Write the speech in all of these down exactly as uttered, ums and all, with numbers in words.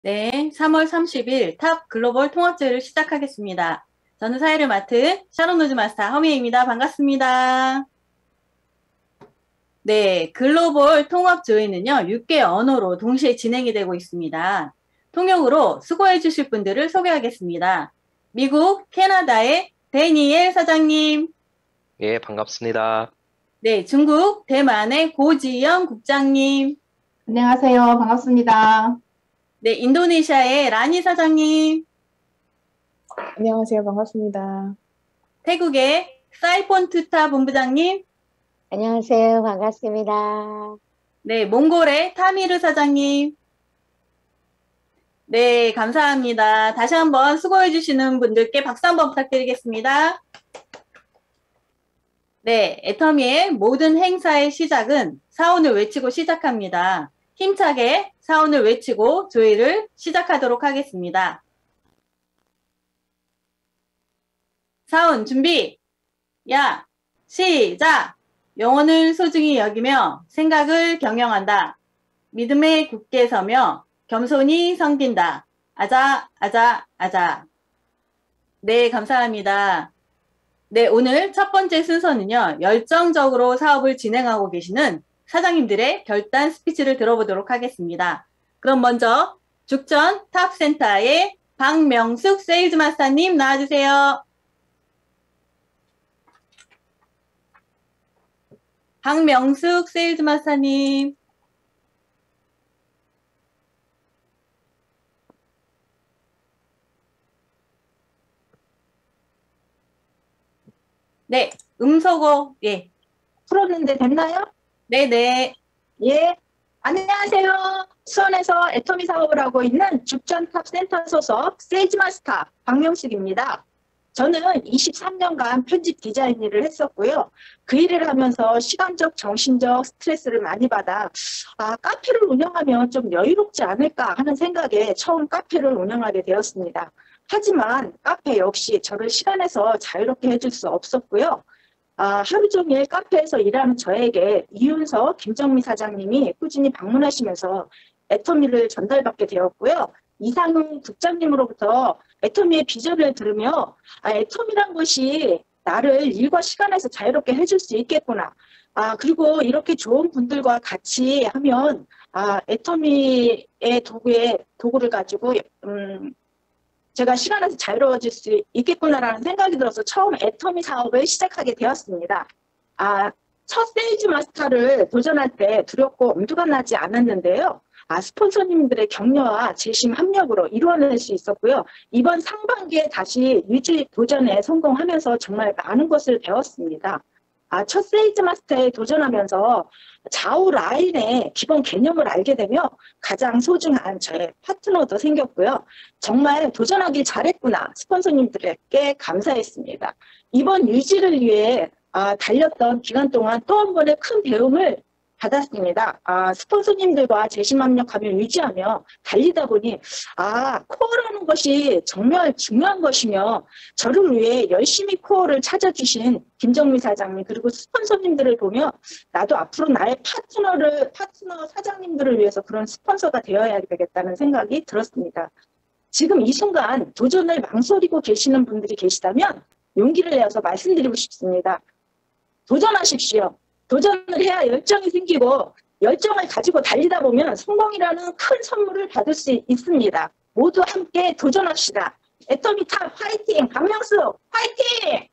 네, 삼월 삼십일 탑 글로벌 통합제를 시작하겠습니다. 저는 사회를 맡은 샤론 노즈 마스터 허미입니다. 반갑습니다. 네, 글로벌 통합 조회는요, 육 개 언어로 동시에 진행이 되고 있습니다. 통역으로 수고해 주실 분들을 소개하겠습니다. 미국, 캐나다의 데니엘 사장님, 예, 반갑습니다. 네, 중국, 대만의 고지영 국장님, 안녕하세요. 반갑습니다. 네, 인도네시아의 라니 사장님, 안녕하세요. 반갑습니다. 태국의 사이폰투타 본부장님, 안녕하세요. 반갑습니다. 네, 몽골의 타미르 사장님. 네, 감사합니다. 다시 한번 수고해주시는 분들께 박수 한번 부탁드리겠습니다. 네, 애터미의 모든 행사의 시작은 사원을 외치고 시작합니다. 힘차게 사원을 외치고 조회를 시작하도록 하겠습니다. 사원 준비! 야! 시작! 영혼을 소중히 여기며 생각을 경영한다. 믿음에 굳게 서며 겸손히 섬긴다. 아자, 아자, 아자. 네, 감사합니다. 네, 오늘 첫 번째 순서는요, 열정적으로 사업을 진행하고 계시는 사장님들의 결단 스피치를 들어보도록 하겠습니다. 그럼 먼저 죽전 탑센터의 박명숙 세일즈 마스터님 나와주세요. 박명숙 세일즈 마스터님. 네, 음소거, 예. 풀었는데 됐나요? 네네. 예. 안녕하세요. 수원에서 애터미 사업을 하고 있는 죽전탑 센터 소속 세일즈 마스터 박명숙입니다. 저는 이십삼 년간 편집 디자인 일을 했었고요. 그 일을 하면서 시간적, 정신적 스트레스를 많이 받아 아, 카페를 운영하면 좀 여유롭지 않을까 하는 생각에 처음 카페를 운영하게 되었습니다. 하지만 카페 역시 저를 시간에서 자유롭게 해줄 수 없었고요. 아, 하루 종일 카페에서 일하는 저에게 이윤서, 김정미 사장님이 꾸준히 방문하시면서 애터미를 전달받게 되었고요. 이상훈 국장님으로부터 애터미의 비전을 들으며 아, 애터미란 것이 나를 일과 시간에서 자유롭게 해줄 수 있겠구나. 아, 그리고 이렇게 좋은 분들과 같이 하면 아, 애터미의 도구에 도구를 가지고 음, 제가 시간에서 자유로워질 수 있겠구나라는 생각이 들어서 처음 애터미 사업을 시작하게 되었습니다. 아, 첫 세일즈 마스터를 도전할 때 두렵고 엄두가 나지 않았는데요. 아, 스폰서님들의 격려와 재심 합력으로 이루어낼 수 있었고요. 이번 상반기에 다시 유지 도전에 성공하면서 정말 많은 것을 배웠습니다. 아, 첫 세일즈 마스터에 도전하면서 좌우 라인의 기본 개념을 알게 되며 가장 소중한 저의 파트너도 생겼고요. 정말 도전하길 잘했구나 스폰서님들에게 감사했습니다. 이번 유지를 위해 아, 달렸던 기간 동안 또 한 번의 큰 배움을 받았습니다. 아, 스폰서님들과 재심합력하며 유지하며 달리다 보니 아, 코어라는 것이 정말 중요한 것이며 저를 위해 열심히 코어를 찾아주신 김정미 사장님 그리고 스폰서님들을 보며 나도 앞으로 나의 파트너를 파트너 사장님들을 위해서 그런 스폰서가 되어야 되겠다는 생각이 들었습니다. 지금 이 순간 도전을 망설이고 계시는 분들이 계시다면 용기를 내어서 말씀드리고 싶습니다. 도전하십시오. 도전을 해야 열정이 생기고 열정을 가지고 달리다 보면 성공이라는 큰 선물을 받을 수 있습니다. 모두 함께 도전합시다. 애터미 탑 화이팅! 박명수 화이팅!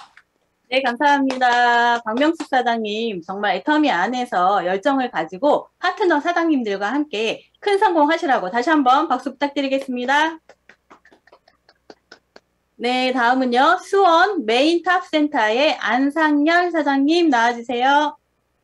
네, 감사합니다. 박명숙 사장님, 정말 애터미 안에서 열정을 가지고 파트너 사장님들과 함께 큰 성공하시라고 다시 한번 박수 부탁드리겠습니다. 네, 다음은요. 수원 메인 탑센터의 안상열 사장님 나와주세요.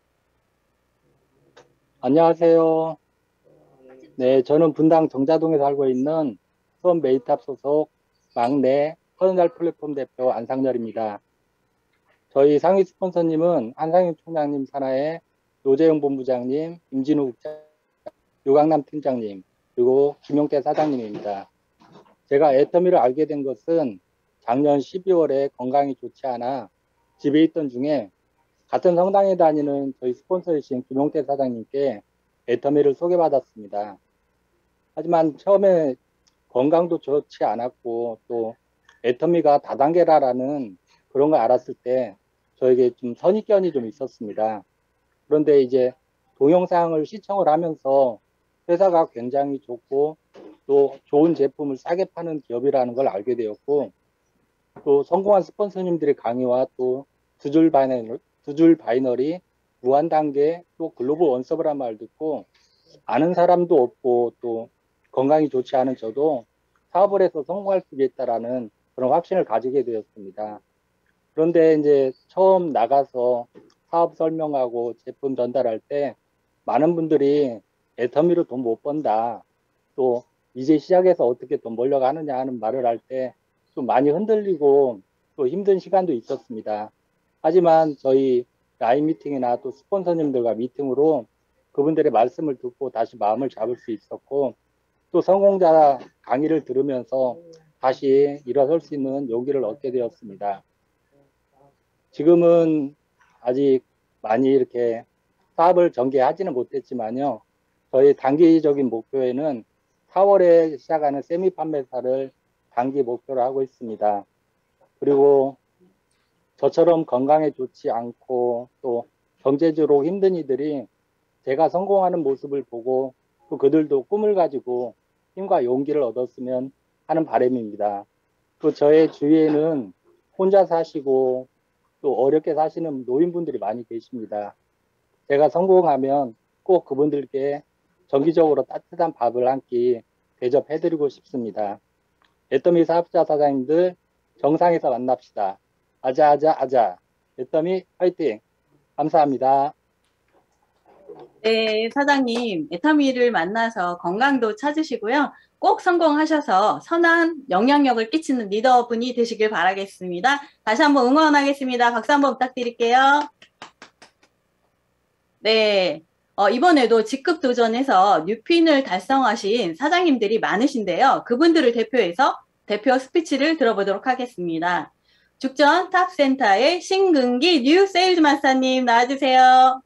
안녕하세요. 네, 저는 분당 정자동에 살고 있는 수원 메이탑 소속 막내 터널 플랫폼 대표 안상열입니다. 저희 상위 스폰서님은 한상윤 총장님 산하의 노재영 본부장님, 임진우 국장, 유강남 팀장님, 그리고 김용태 사장님입니다. 제가 애터미를 알게 된 것은 작년 십이월에 건강이 좋지 않아 집에 있던 중에 같은 성당에 다니는 저희 스폰서이신 김용태 사장님께 애터미를 소개받았습니다. 하지만 처음에 건강도 좋지 않았고 또 애터미가 다단계라는 그런 걸 알았을 때 저에게 좀 선입견이 좀 있었습니다. 그런데 이제 동영상을 시청을 하면서 회사가 굉장히 좋고 또 좋은 제품을 싸게 파는 기업이라는 걸 알게 되었고, 또 성공한 스폰서님들의 강의와 또 두 줄 바이너리, 두 줄 바이너리 무한 단계 또 글로벌 원서브란 말 듣고 아는 사람도 없고 또 건강이 좋지 않은 저도 사업을 해서 성공할 수 있다라는 그런 확신을 가지게 되었습니다. 그런데 이제 처음 나가서 사업 설명하고 제품 전달할 때 많은 분들이 애터미로 돈 못 번다, 또 이제 시작해서 어떻게 돈 벌려고 하느냐 하는 말을 할 때 좀 많이 흔들리고 또 힘든 시간도 있었습니다. 하지만 저희 라인 미팅이나 또 스폰서님들과 미팅으로 그분들의 말씀을 듣고 다시 마음을 잡을 수 있었고, 또 성공자 강의를 들으면서 다시 일어설 수 있는 용기를 얻게 되었습니다. 지금은 아직 많이 이렇게 사업을 전개하지는 못했지만요, 저희 단기적인 목표에는 사월에 시작하는 세미 판매사를 단기 목표로 하고 있습니다. 그리고 저처럼 건강에 좋지 않고 또 경제적으로 힘든 이들이 제가 성공하는 모습을 보고 또 그들도 꿈을 가지고 힘과 용기를 얻었으면 하는 바람입니다. 또 저의 주위에는 혼자 사시고 또 어렵게 사시는 노인분들이 많이 계십니다. 제가 성공하면 꼭 그분들께 정기적으로 따뜻한 밥을 한 끼 대접해드리고 싶습니다. 애터미 사업자 사장님들 정상에서 만납시다. 아자 아자 아자. 애터미 화이팅. 감사합니다. 네, 사장님, 애터미를 만나서 건강도 찾으시고요. 꼭 성공하셔서 선한 영향력을 끼치는 리더분이 되시길 바라겠습니다. 다시 한번 응원하겠습니다. 박수 한번 부탁드릴게요. 네, 어, 이번에도 직급 도전에서 뉴핀을 달성하신 사장님들이 많으신데요. 그분들을 대표해서 대표 스피치를 들어보도록 하겠습니다. 죽전 탑센터의 신근기 뉴 세일즈 마스터님 나와주세요.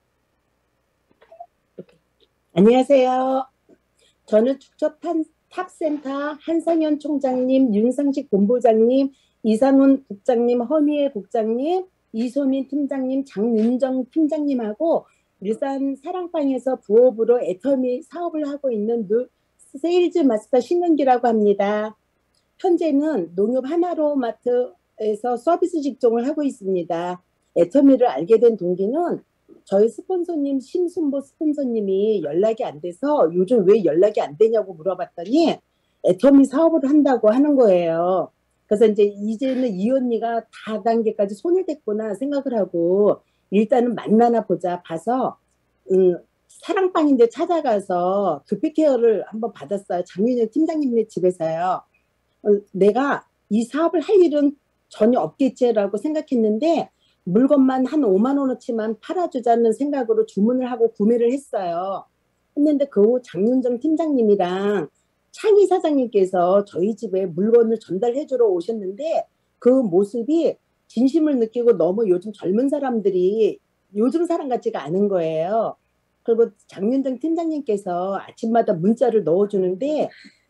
안녕하세요. 저는 축적 탑센터 한성현 총장님, 윤상식 본부장님, 이상훈 국장님, 허미애 국장님, 이소민 팀장님, 장윤정 팀장님하고 일산 사랑방에서 부업으로 애터미 사업을 하고 있는 뉴 세일즈 마스터 신은기라고 합니다. 현재는 농협 하나로마트에서 서비스 직종을 하고 있습니다. 애터미를 알게 된 동기는 저희 스폰서님 심순보 스폰서님이 연락이 안 돼서 요즘 왜 연락이 안 되냐고 물어봤더니 애터미 사업을 한다고 하는 거예요. 그래서 이제 이제는 이 언니가 다단계까지 손을 댔구나 생각을 하고 일단은 만나나 보자 봐서 음, 사랑방인데 찾아가서 두피케어를 한번 받았어요. 장윤영 팀장님네 집에서요. 어, 내가 이 사업을 할 일은 전혀 없겠지라고 생각했는데 물건만 한 오만 원어치만 팔아주자는 생각으로 주문을 하고 구매를 했어요. 했는데 그 후 장윤정 팀장님이랑 창희 사장님께서 저희 집에 물건을 전달해 주러 오셨는데 그 모습이 진심을 느끼고 너무 요즘 젊은 사람들이 요즘 사람 같지가 않은 거예요. 그리고 장윤정 팀장님께서 아침마다 문자를 넣어주는데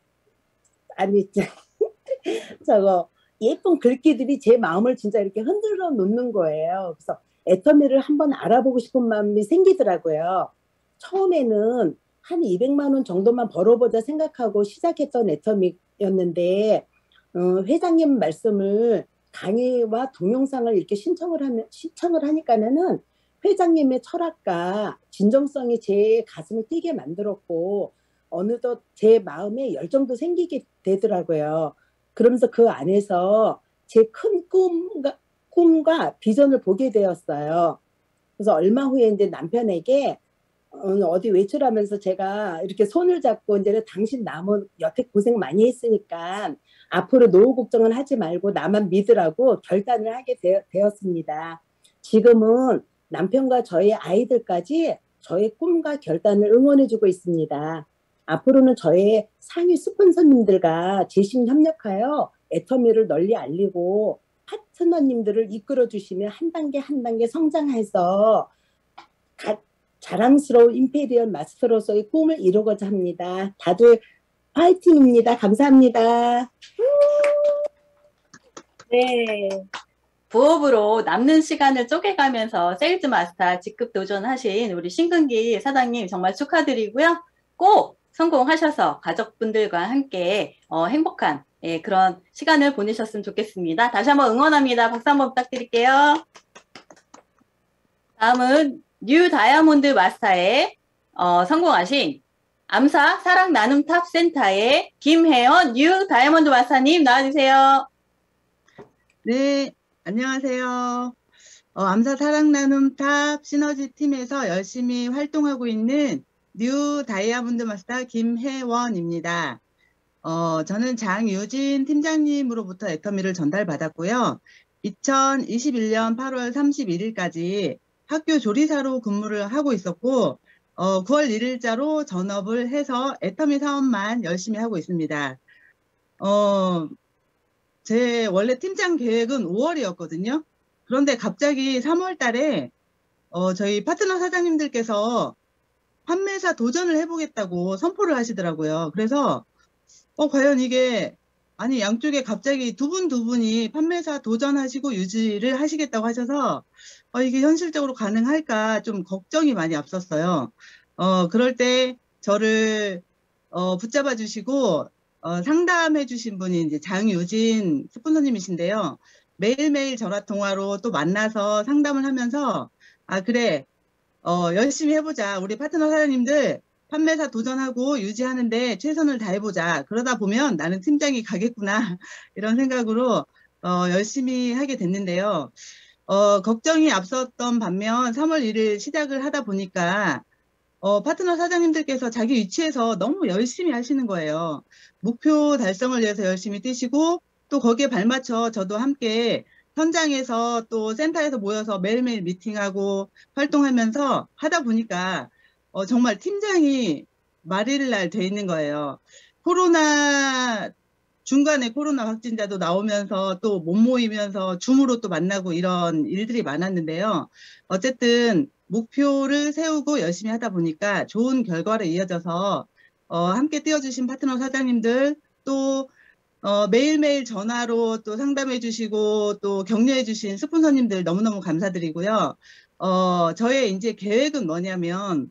아니 저거 예쁜 글귀들이 제 마음을 진짜 이렇게 흔들어 놓는 거예요. 그래서 애터미를 한번 알아보고 싶은 마음이 생기더라고요. 처음에는 한 이백만 원 정도만 벌어보자 생각하고 시작했던 애터미였는데 어, 회장님 말씀을 강의와 동영상을 이렇게 신청을 하면 신청을 하니까는 회장님의 철학과 진정성이 제 가슴을 뛰게 만들었고 어느덧 제 마음에 열정도 생기게 되더라고요. 그러면서 그 안에서 제 큰 꿈과, 꿈과 비전을 보게 되었어요. 그래서 얼마 후에 이제 남편에게 어디 외출하면서 제가 이렇게 손을 잡고 이제는 당신 나무 여태 고생 많이 했으니까 앞으로 노후 걱정은 하지 말고 나만 믿으라고 결단을 하게 되어, 되었습니다. 지금은 남편과 저희 아이들까지 저의 꿈과 결단을 응원해주고 있습니다. 앞으로는 저의 상위 스폰서님들과 재심 협력하여 애터미를 널리 알리고 파트너님들을 이끌어 주시며 한 단계 한 단계 성장해서 가, 자랑스러운 임페리얼 마스터로서의 꿈을 이루고자 합니다. 다들 화이팅입니다. 감사합니다. 네. 부업으로 남는 시간을 쪼개가면서 세일즈 마스터 직급 도전하신 우리 신근기 사장님 정말 축하드리고요. 꼭 성공하셔서 가족분들과 함께 어, 행복한 예, 그런 시간을 보내셨으면 좋겠습니다. 다시 한번 응원합니다. 박수 한번 부탁드릴게요. 다음은 뉴 다이아몬드 마스터에 어, 성공하신 암사 사랑 나눔 탑 센터의 김혜연 뉴 다이아몬드 마스터님 나와주세요. 네, 안녕하세요. 어, 암사 사랑 나눔 탑 시너지 팀에서 열심히 활동하고 있는 뉴 다이아몬드 마스터 김혜원입니다. 어, 저는 장유진 팀장님으로부터 애터미를 전달받았고요. 이천이십일 년 팔월 삼십일일까지 학교 조리사로 근무를 하고 있었고, 어, 구월 일일자로 전업을 해서 애터미 사업만 열심히 하고 있습니다. 어, 제 원래 팀장 계획은 오월이었거든요. 그런데 갑자기 삼월 달에 어, 저희 파트너 사장님들께서 판매사 도전을 해보겠다고 선포를 하시더라고요. 그래서 어, 과연 이게 아니 양쪽에 갑자기 두 분 두 분이 판매사 도전하시고 유지를 하시겠다고 하셔서 어, 이게 현실적으로 가능할까 좀 걱정이 많이 앞섰어요. 어, 그럴 때 저를 어, 붙잡아 주시고 어, 상담해 주신 분이 이제 장유진 스폰서님이신데요. 매일매일 전화 통화로 또 만나서 상담을 하면서 아 그래 어, 열심히 해보자. 우리 파트너 사장님들 판매사 도전하고 유지하는데 최선을 다해보자. 그러다 보면 나는 팀장이 가겠구나. 이런 생각으로 어, 열심히 하게 됐는데요. 어, 걱정이 앞섰던 반면 삼월 일일 시작을 하다 보니까 어, 파트너 사장님들께서 자기 위치에서 너무 열심히 하시는 거예요. 목표 달성을 위해서 열심히 뛰시고 또 거기에 발맞춰 저도 함께 현장에서 또 센터에서 모여서 매일매일 미팅하고 활동하면서 하다 보니까 어, 정말 팀장이 말일 날 돼 있는 거예요. 코로나 중간에 코로나 확진자도 나오면서 또 못 모이면서 줌으로 또 만나고 이런 일들이 많았는데요. 어쨌든 목표를 세우고 열심히 하다 보니까 좋은 결과로 이어져서 어, 함께 뛰어주신 파트너 사장님들 또 어, 매일매일 전화로 또 상담해 주시고 또 격려해 주신 스폰서님들 너무너무 감사드리고요. 어, 저의 이제 계획은 뭐냐면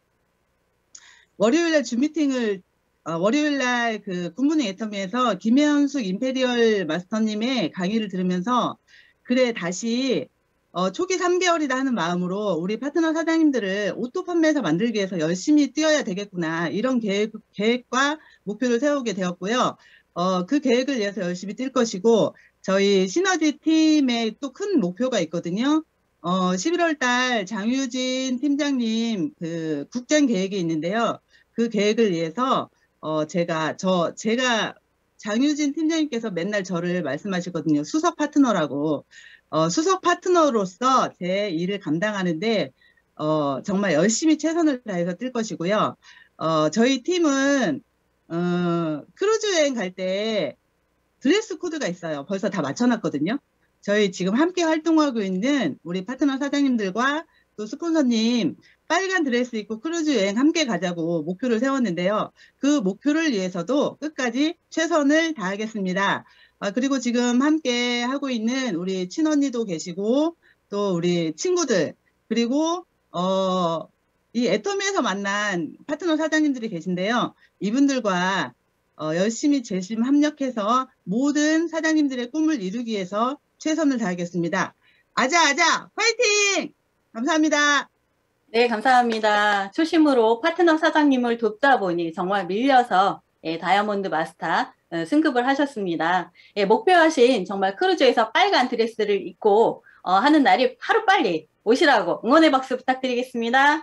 월요일날 줌 미팅을 어, 월요일날 그 굿모닝 애터미에서 김현숙 임페리얼 마스터님의 강의를 들으면서 그래 다시 어, 초기 삼 개월이다 하는 마음으로 우리 파트너 사장님들을 오토 판매사 만들기 위해서 열심히 뛰어야 되겠구나 이런 계획, 계획과 목표를 세우게 되었고요. 어, 그 계획을 위해서 열심히 뛸 것이고 저희 시너지 팀에 또 큰 목표가 있거든요. 어, 십일월 달 장유진 팀장님 그 국장 계획이 있는데요. 그 계획을 위해서 어, 제가 저 제가 장유진 팀장님께서 맨날 저를 말씀하시거든요. 수석 파트너라고. 어, 수석 파트너로서 제 일을 감당하는데 어, 정말 열심히 최선을 다해서 뛸 것이고요. 어, 저희 팀은 어, 크루즈 여행 갈 때 드레스 코드가 있어요. 벌써 다 맞춰놨거든요. 저희 지금 함께 활동하고 있는 우리 파트너 사장님들과 또 스폰서님 빨간 드레스 입고 크루즈 여행 함께 가자고 목표를 세웠는데요. 그 목표를 위해서도 끝까지 최선을 다하겠습니다. 아, 그리고 지금 함께 하고 있는 우리 친언니도 계시고 또 우리 친구들 그리고 어, 이 애터미에서 만난 파트너 사장님들이 계신데요. 이분들과 어, 열심히 재심 합력해서 모든 사장님들의 꿈을 이루기 위해서 최선을 다하겠습니다. 아자아자 화이팅! 감사합니다. 네, 감사합니다. 초심으로 파트너 사장님을 돕다 보니 정말 밀려서 예, 다이아몬드 마스터 어, 승급을 하셨습니다. 예, 목표하신 정말 크루즈에서 빨간 드레스를 입고 어, 하는 날이 하루빨리 오시라고 응원의 박수 부탁드리겠습니다.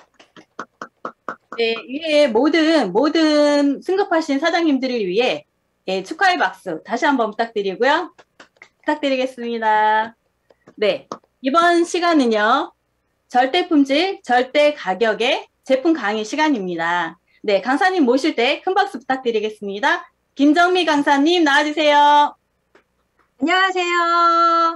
네, 위에 모든 모든 승급하신 사장님들을 위해 예, 축하의 박수 다시 한번 부탁드리고요. 부탁드리겠습니다. 네, 이번 시간은요. 절대 품질, 절대 가격의 제품 강의 시간입니다. 네, 강사님 모실 때 큰 박수 부탁드리겠습니다. 김정미 강사님 나와주세요. 안녕하세요.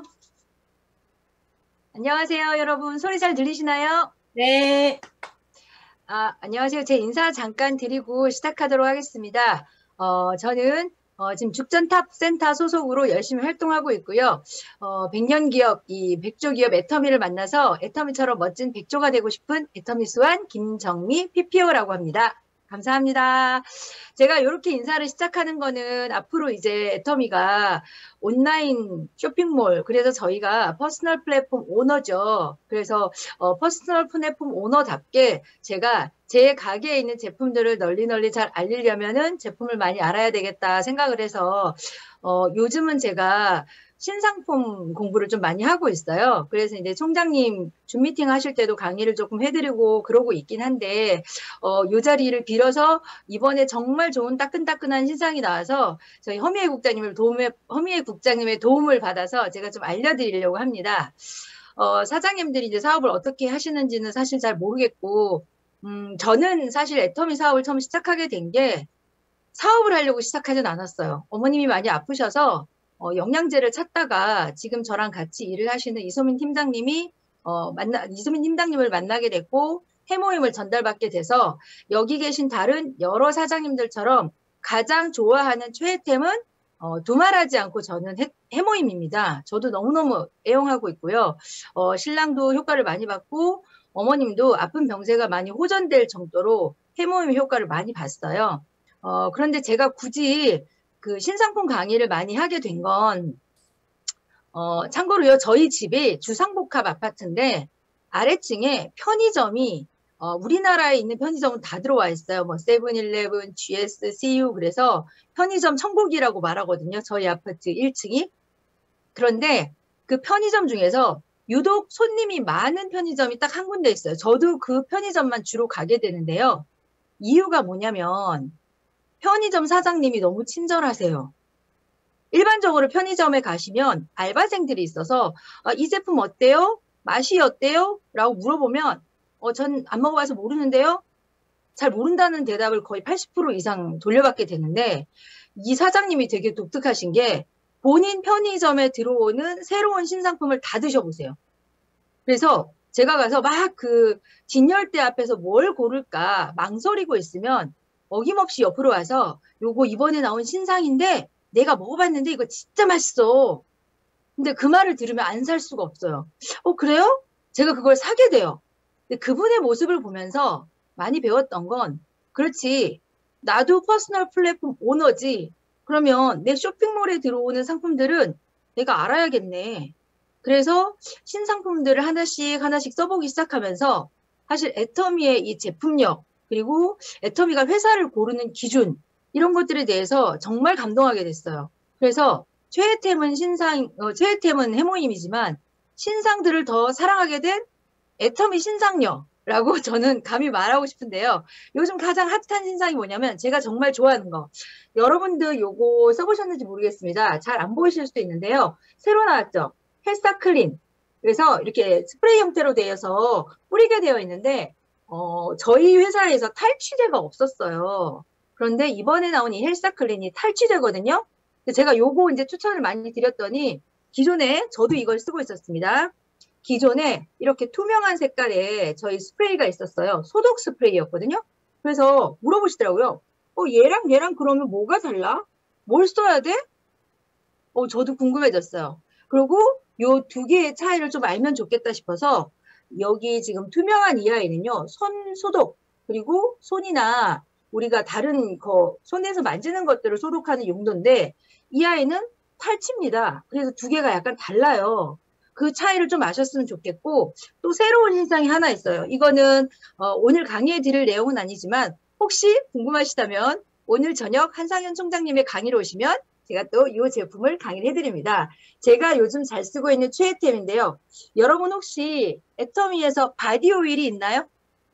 안녕하세요, 여러분. 소리 잘 들리시나요? 네. 아, 안녕하세요. 제 인사 잠깐 드리고 시작하도록 하겠습니다. 어, 저는 어, 지금 죽전탑 센터 소속으로 열심히 활동하고 있고요. 어, 백년 기업, 이 백조 기업 애터미를 만나서 애터미처럼 멋진 백조가 되고 싶은 애터미 수완 김정미 피피오라고 합니다. 감사합니다. 제가 이렇게 인사를 시작하는 거는 앞으로 이제 애터미가 온라인 쇼핑몰, 그래서 저희가 퍼스널 플랫폼 오너죠. 그래서 어, 퍼스널 플랫폼 오너답게 제가 제 가게에 있는 제품들을 널리 널리 잘 알리려면은 제품을 많이 알아야 되겠다 생각을 해서 어, 요즘은 제가 신상품 공부를 좀 많이 하고 있어요. 그래서 이제 총장님 줌 미팅 하실 때도 강의를 조금 해드리고 그러고 있긴 한데, 어, 요 자리를 빌어서 이번에 정말 좋은 따끈따끈한 신상이 나와서 저희 허미애 국장님을 도움에, 허미애 국장님의 도움을 받아서 제가 좀 알려드리려고 합니다. 어, 사장님들이 이제 사업을 어떻게 하시는지는 사실 잘 모르겠고, 음, 저는 사실 애터미 사업을 처음 시작하게 된 게 사업을 하려고 시작하진 않았어요. 어머님이 많이 아프셔서 어, 영양제를 찾다가 지금 저랑 같이 일을 하시는 이소민 팀장님이 어, 만나 이소민 팀장님을 만나게 됐고 해모임을 전달받게 돼서 여기 계신 다른 여러 사장님들처럼 가장 좋아하는 최애템은 어, 두말하지 않고 저는 해, 해모임입니다. 저도 너무너무 애용하고 있고요. 어, 신랑도 효과를 많이 받고 어머님도 아픈 병세가 많이 호전될 정도로 해모임 효과를 많이 봤어요. 어, 그런데 제가 굳이 그 신상품 강의를 많이 하게 된 건, 어, 참고로요, 저희 집이 주상복합 아파트인데, 아래층에 편의점이, 어, 우리나라에 있는 편의점은 다 들어와 있어요. 뭐, 세븐일레븐, 지에스, 씨유. 그래서 편의점 천국이라고 말하거든요. 저희 아파트 일 층이. 그런데 그 편의점 중에서 유독 손님이 많은 편의점이 딱 한 군데 있어요. 저도 그 편의점만 주로 가게 되는데요. 이유가 뭐냐면, 편의점 사장님이 너무 친절하세요. 일반적으로 편의점에 가시면 알바생들이 있어서 아, 이 제품 어때요? 맛이 어때요? 라고 물어보면 어, 전 안 먹어봐서 모르는데요? 잘 모른다는 대답을 거의 팔십 퍼센트 이상 돌려받게 되는데 이 사장님이 되게 독특하신 게 본인 편의점에 들어오는 새로운 신상품을 다 드셔보세요. 그래서 제가 가서 막 그 진열대 앞에서 뭘 고를까 망설이고 있으면 어김없이 옆으로 와서 요거 이번에 나온 신상인데 내가 먹어봤는데 이거 진짜 맛있어. 근데 그 말을 들으면 안 살 수가 없어요. 어, 그래요? 제가 그걸 사게 돼요. 근데 그분의 모습을 보면서 많이 배웠던 건 그렇지. 나도 퍼스널 플랫폼 오너지. 그러면 내 쇼핑몰에 들어오는 상품들은 내가 알아야겠네. 그래서 신상품들을 하나씩 하나씩 써보기 시작하면서 사실 애터미의 이 제품력 그리고 애터미가 회사를 고르는 기준 이런 것들에 대해서 정말 감동하게 됐어요. 그래서 최애템은 신상, 어, 최애템은 해모임이지만 신상들을 더 사랑하게 된 애터미 신상녀라고 저는 감히 말하고 싶은데요. 요즘 가장 핫한 신상이 뭐냐면 제가 정말 좋아하는 거. 여러분들 요거 써보셨는지 모르겠습니다. 잘 안 보이실 수도 있는데요. 새로 나왔죠. 헬사 클린. 그래서 이렇게 스프레이 형태로 되어서 뿌리게 되어 있는데 어, 저희 회사에서 탈취제가 없었어요. 그런데 이번에 나온 이 헬사 클린이 탈취제거든요. 제가 요거 이제 추천을 많이 드렸더니 기존에 저도 이걸 쓰고 있었습니다. 기존에 이렇게 투명한 색깔의 저희 스프레이가 있었어요. 소독 스프레이였거든요. 그래서 물어보시더라고요. 어, 얘랑 얘랑 그러면 뭐가 달라? 뭘 써야 돼? 어, 저도 궁금해졌어요. 그리고 요 두 개의 차이를 좀 알면 좋겠다 싶어서 여기 지금 투명한 이 아이는요, 손 소독, 그리고 손이나 우리가 다른 거, 손에서 만지는 것들을 소독하는 용도인데, 이 아이는 탈취입니다. 그래서 두 개가 약간 달라요. 그 차이를 좀 아셨으면 좋겠고, 또 새로운 신상이 하나 있어요. 이거는 어, 오늘 강의해 드릴 내용은 아니지만, 혹시 궁금하시다면 오늘 저녁 한상현 총장님의 강의로 오시면 제가 또 이 제품을 강의를 해드립니다. 제가 요즘 잘 쓰고 있는 최애템인데요. 여러분 혹시 애터미에서 바디 오일이 있나요?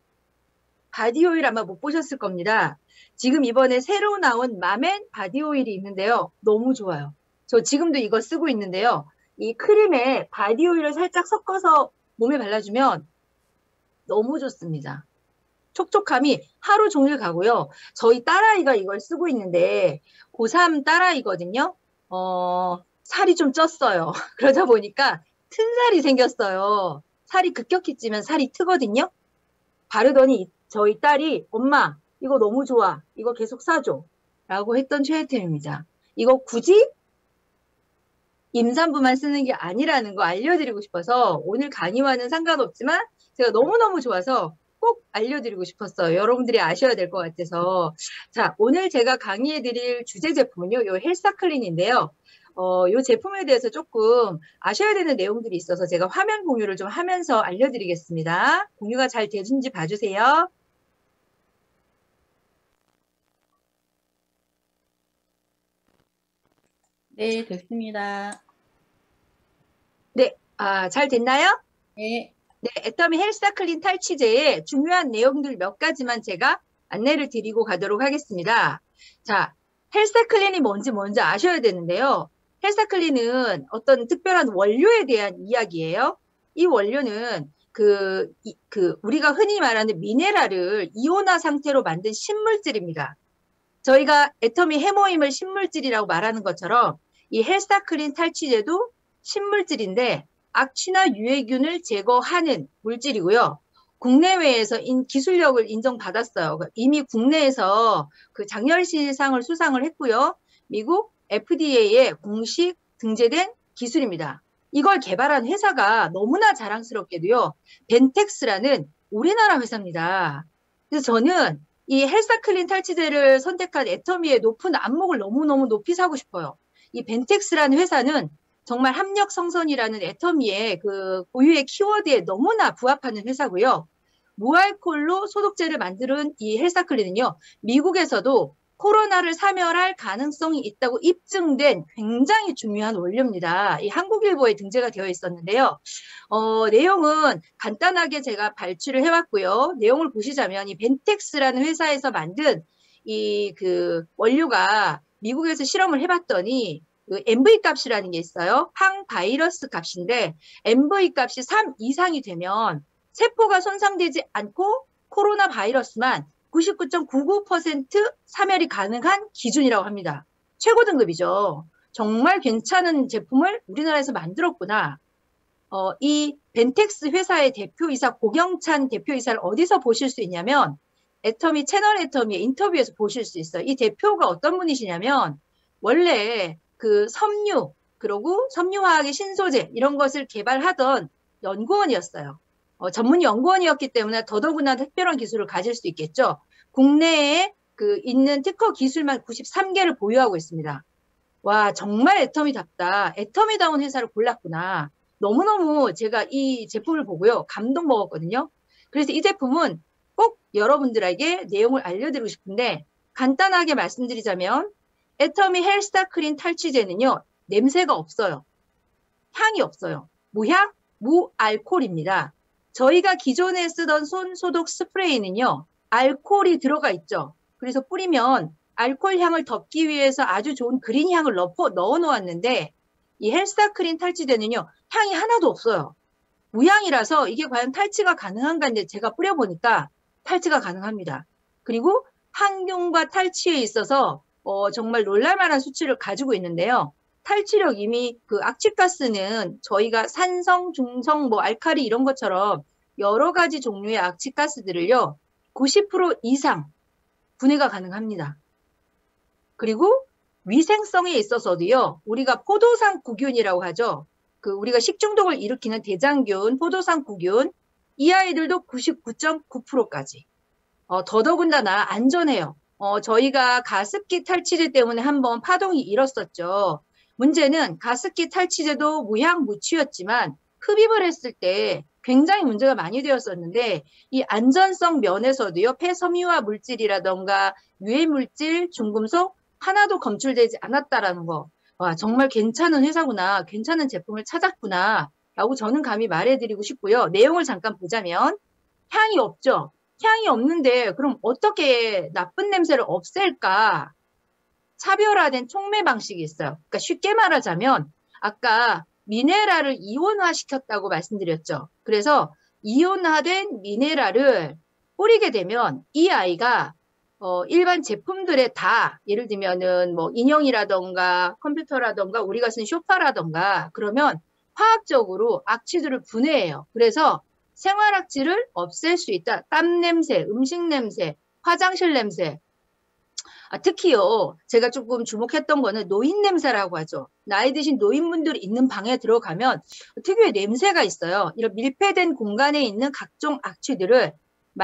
바디 오일 아마 못 보셨을 겁니다. 지금 이번에 새로 나온 마멘 바디 오일이 있는데요. 너무 좋아요. 저 지금도 이거 쓰고 있는데요. 이 크림에 바디 오일을 살짝 섞어서 몸에 발라주면 너무 좋습니다. 촉촉함이 하루 종일 가고요. 저희 딸아이가 이걸 쓰고 있는데 고삼 딸아이거든요. 어, 살이 좀 쪘어요. 그러다 보니까 튼살이 생겼어요. 살이 급격히 찌면 살이 트거든요. 바르더니 저희 딸이 엄마 이거 너무 좋아. 이거 계속 사줘. 라고 했던 최애템입니다. 이거 굳이 임산부만 쓰는 게 아니라는 거 알려드리고 싶어서 오늘 강의와는 상관없지만 제가 너무너무 좋아서 꼭 알려드리고 싶었어요. 여러분들이 아셔야 될 것 같아서. 자, 오늘 제가 강의해드릴 주제 제품은요, 요 헬사클린인데요. 어, 요 제품에 대해서 조금 아셔야 되는 내용들이 있어서 제가 화면 공유를 좀 하면서 알려드리겠습니다. 공유가 잘 되는지 봐주세요. 네, 됐습니다. 네, 아, 잘 됐나요? 네. 네, 애터미 헬사클린 탈취제의 중요한 내용들 몇 가지만 제가 안내를 드리고 가도록 하겠습니다. 자, 헬사클린이 뭔지 먼저 아셔야 되는데요. 헬사클린은 어떤 특별한 원료에 대한 이야기예요. 이 원료는 그, 이, 그 우리가 흔히 말하는 미네랄을 이온화 상태로 만든 신물질입니다. 저희가 애터미 해모임을 신물질이라고 말하는 것처럼 이 헬사클린 탈취제도 신물질인데 악취나 유해균을 제거하는 물질이고요. 국내외에서 인, 기술력을 인정받았어요. 이미 국내에서 그 장렬실상을 수상을 했고요. 미국 에프디에이에 공식 등재된 기술입니다. 이걸 개발한 회사가 너무나 자랑스럽게도요. 벤텍스라는 우리나라 회사입니다. 그래서 저는 이 헬사클린 탈취제를 선택한 애터미의 높은 안목을 너무너무 높이 사고 싶어요. 이 벤텍스라는 회사는 정말 합력성선이라는 애터미의 그 고유의 키워드에 너무나 부합하는 회사고요. 무알콜로 소독제를 만드는 이 헬사클린은요. 미국에서도 코로나를 사멸할 가능성이 있다고 입증된 굉장히 중요한 원료입니다. 이 한국일보에 등재가 되어 있었는데요. 어, 내용은 간단하게 제가 발췌를 해왔고요. 내용을 보시자면 이 벤텍스라는 회사에서 만든 이 그 원료가 미국에서 실험을 해봤더니 그 엠브이 값이라는 게 있어요. 항바이러스 값인데 엠브이 값이 삼 이상이 되면 세포가 손상되지 않고 코로나 바이러스만 구십구 점 구구 퍼센트 사멸이 가능한 기준이라고 합니다. 최고 등급이죠. 정말 괜찮은 제품을 우리나라에서 만들었구나. 어, 이 벤텍스 회사의 대표이사 고경찬 대표이사를 어디서 보실 수 있냐면 애터미 채널 애터미의 인터뷰에서 보실 수 있어요. 이 대표가 어떤 분이시냐면 원래 그 섬유 그리고 섬유화학의 신소재 이런 것을 개발하던 연구원이었어요. 어, 전문 연구원이었기 때문에 더더구나 특별한 기술을 가질 수 있겠죠. 국내에 그 있는 특허 기술만 구십삼 개를 보유하고 있습니다. 와, 정말 애터미답다. 애터미다운 회사를 골랐구나. 너무너무 제가 이 제품을 보고요. 감동 먹었거든요. 그래서 이 제품은 꼭 여러분들에게 내용을 알려드리고 싶은데 간단하게 말씀드리자면 애터미 헬스타크린 탈취제는요. 냄새가 없어요. 향이 없어요. 무향, 무알콜입니다. 저희가 기존에 쓰던 손 소독 스프레이는요. 알콜이 들어가 있죠. 그래서 뿌리면 알콜 향을 덮기 위해서 아주 좋은 그린 향을 넣어, 넣어 놓았는데 이 헬스타크린 탈취제는요. 향이 하나도 없어요. 무향이라서 이게 과연 탈취가 가능한가 인데 제가 뿌려보니까 탈취가 가능합니다. 그리고 항균과 탈취에 있어서 어, 정말 놀랄만한 수치를 가지고 있는데요. 탈취력 이미 그 악취가스는 저희가 산성, 중성, 뭐 알칼리 이런 것처럼 여러 가지 종류의 악취가스들을요. 구십 퍼센트 이상 분해가 가능합니다. 그리고 위생성에 있어서도요. 우리가 포도상구균이라고 하죠. 그 우리가 식중독을 일으키는 대장균, 포도상구균 이 아이들도 구십구 점 구 퍼센트까지 어, 더더군다나 안전해요. 어, 저희가 가습기 탈취제 때문에 한번 파동이 일었었죠. 문제는 가습기 탈취제도 무향무취였지만 흡입을 했을 때 굉장히 문제가 많이 되었었는데 이 안전성 면에서도요. 폐섬유화 물질이라던가 유해물질, 중금속 하나도 검출되지 않았다라는 거. 와, 정말 괜찮은 회사구나. 괜찮은 제품을 찾았구나. 라고 저는 감히 말해드리고 싶고요. 내용을 잠깐 보자면 향이 없죠. 향이 없는데 그럼 어떻게 나쁜 냄새를 없앨까? 차별화된 촉매 방식이 있어요. 그러니까 쉽게 말하자면 아까 미네랄을 이온화시켰다고 말씀드렸죠. 그래서 이온화된 미네랄을 뿌리게 되면 이 아이가 어, 일반 제품들에 다 예를 들면은 뭐 인형이라던가 컴퓨터라던가 우리가 쓴 소파라던가 그러면 화학적으로 악취들을 분해해요. 그래서 생활악취를 없앨 수 있다. 땀 냄새, 음식 냄새, 화장실 냄새. 아, 특히요, 제가 조금 주목했던 거는 노인 냄새라고 하죠. 나이 드신 노인분들이 있는 방에 들어가면 특유의 냄새가 있어요. 이런 밀폐된 공간에 있는 각종 악취들을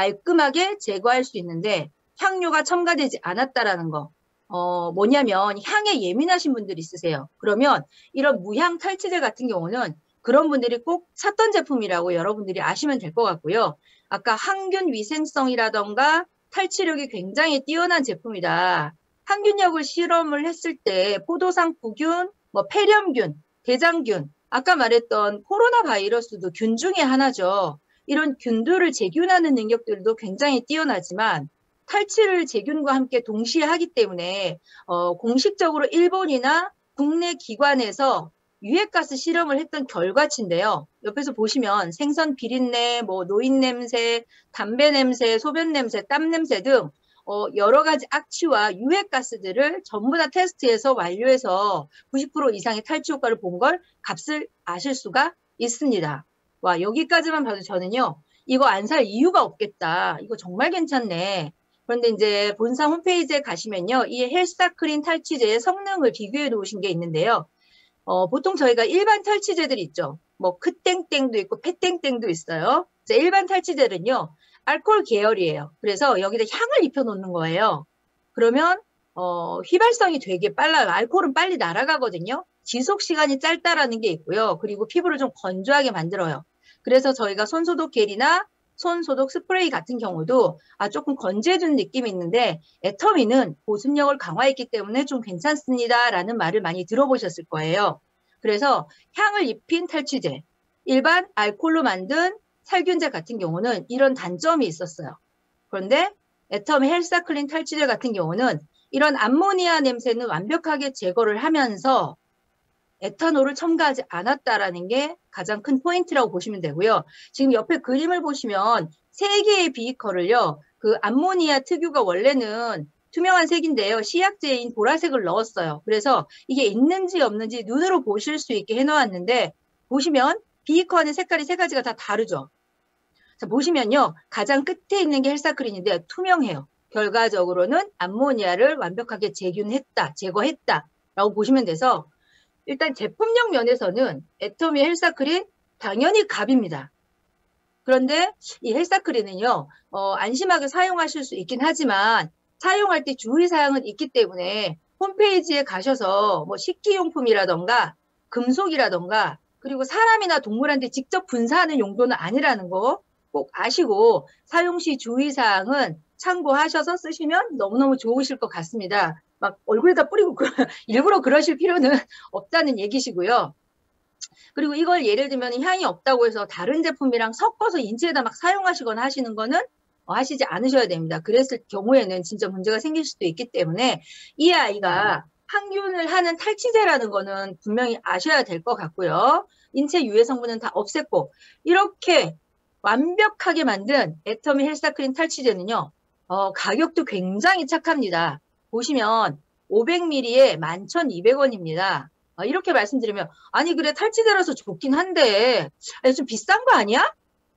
말끔하게 제거할 수 있는데 향료가 첨가되지 않았다라는 거. 어, 뭐냐면 향에 예민하신 분들이 있으세요. 그러면 이런 무향 탈취제 같은 경우는 그런 분들이 꼭 찾던 제품이라고 여러분들이 아시면 될 것 같고요. 아까 항균 위생성이라던가 탈취력이 굉장히 뛰어난 제품이다. 항균력을 실험을 했을 때 포도상 구균, 뭐 폐렴균, 대장균, 아까 말했던 코로나 바이러스도 균 중에 하나죠. 이런 균들을 제균하는 능력들도 굉장히 뛰어나지만 탈취를 제균과 함께 동시에 하기 때문에 어, 공식적으로 일본이나 국내 기관에서 유해가스 실험을 했던 결과치인데요. 옆에서 보시면 생선 비린내, 뭐 노인 냄새, 담배 냄새, 소변 냄새, 땀 냄새 등 어, 여러 가지 악취와 유해가스들을 전부 다 테스트해서 완료해서 구십 퍼센트 이상의 탈취 효과를 본 걸 값을 아실 수가 있습니다. 와, 여기까지만 봐도 저는요, 이거 안 살 이유가 없겠다. 이거 정말 괜찮네. 그런데 이제 본사 홈페이지에 가시면요, 이 헬스타크린 탈취제의 성능을 비교해 놓으신 게 있는데요. 어, 보통 저희가 일반 탈취제들 있죠. 뭐 크땡땡도 있고 페땡땡도 있어요. 일반 탈취제는요, 알코올 계열이에요. 그래서 여기다 향을 입혀 놓는 거예요. 그러면 어, 휘발성이 되게 빨라요. 알코올은 빨리 날아가거든요. 지속 시간이 짧다라는 게 있고요. 그리고 피부를 좀 건조하게 만들어요. 그래서 저희가 손소독 겔이나 손소독 스프레이 같은 경우도 아, 조금 건조해주는 느낌이 있는데 애터미는 보습력을 강화했기 때문에 좀 괜찮습니다 라는 말을 많이 들어보셨을 거예요. 그래서 향을 입힌 탈취제, 일반 알코올로 만든 살균제 같은 경우는 이런 단점이 있었어요. 그런데 애터미 헬스타클린 탈취제 같은 경우는 이런 암모니아 냄새는 완벽하게 제거를 하면서 에탄올을 첨가하지 않았다라는 게 가장 큰 포인트라고 보시면 되고요. 지금 옆에 그림을 보시면 세 개의 비커를요. 그 암모니아 특유가 원래는 투명한 색인데요. 시약제인 보라색을 넣었어요. 그래서 이게 있는지 없는지 눈으로 보실 수 있게 해놓았는데 보시면 비커 안에 색깔이 세 가지가 다 다르죠. 자, 보시면요. 가장 끝에 있는 게 헬스타크린인데 투명해요. 결과적으로는 암모니아를 완벽하게 제균했다, 제거했다 라고 보시면 돼서 일단 제품력 면에서는 애터미 헬스타크린 당연히 갑입니다. 그런데 이 헬스타크린은요, 어, 안심하게 사용하실 수 있긴 하지만 사용할 때 주의사항은 있기 때문에 홈페이지에 가셔서 뭐 식기용품이라던가 금속이라던가 그리고 사람이나 동물한테 직접 분사하는 용도는 아니라는 거 꼭 아시고 사용 시 주의사항은 참고하셔서 쓰시면 너무너무 좋으실 것 같습니다. 막 얼굴에다 뿌리고 일부러 그러실 필요는 없다는 얘기시고요. 그리고 이걸 예를 들면 향이 없다고 해서 다른 제품이랑 섞어서 인체에다 막 사용하시거나 하시는 거는 하시지 않으셔야 됩니다. 그랬을 경우에는 진짜 문제가 생길 수도 있기 때문에 이 아이가 항균을 하는 탈취제라는 거는 분명히 아셔야 될 것 같고요. 인체 유해 성분은 다 없앴고 이렇게 완벽하게 만든 애터미 헬스타크린 탈취제는요. 어, 가격도 굉장히 착합니다. 보시면 오백 밀리리터에 만 천이백 원입니다. 어, 이렇게 말씀드리면 아니 그래 탈취제라서 좋긴 한데 아니, 좀 비싼 거 아니야?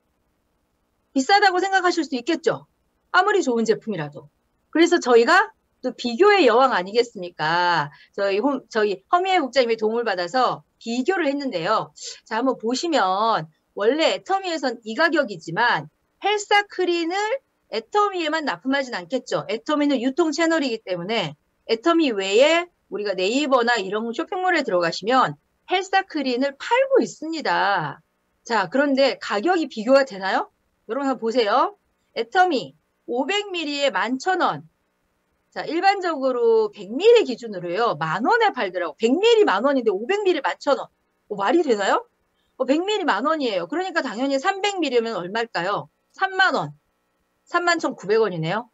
비싸다고 생각하실 수 있겠죠. 아무리 좋은 제품이라도. 그래서 저희가 또 비교의 여왕 아니겠습니까? 저희 홈, 저희 허미애 국장님의 도움을 받아서 비교를 했는데요. 자, 한번 보시면 원래 애터미에선 이 가격이지만 헬스타크린을 애터미에만 납품하진 않겠죠. 애터미는 유통 채널이기 때문에 애터미 외에 우리가 네이버나 이런 쇼핑몰에 들어가시면 헬스타크린을 팔고 있습니다. 자, 그런데 가격이 비교가 되나요? 여러분 한번 보세요. 애터미 오백 밀리리터에 만 천 원. 자, 일반적으로 백 밀리리터 기준으로요. 만 원에 팔더라고. 백 밀리리터 만 원인데 오백 밀리리터 만 천 원. 어, 말이 되나요? 어, 백 밀리리터 만 원이에요. 그러니까 당연히 삼백 밀리리터면 얼마일까요? 삼만 원. 삼만 천구백 원이네요.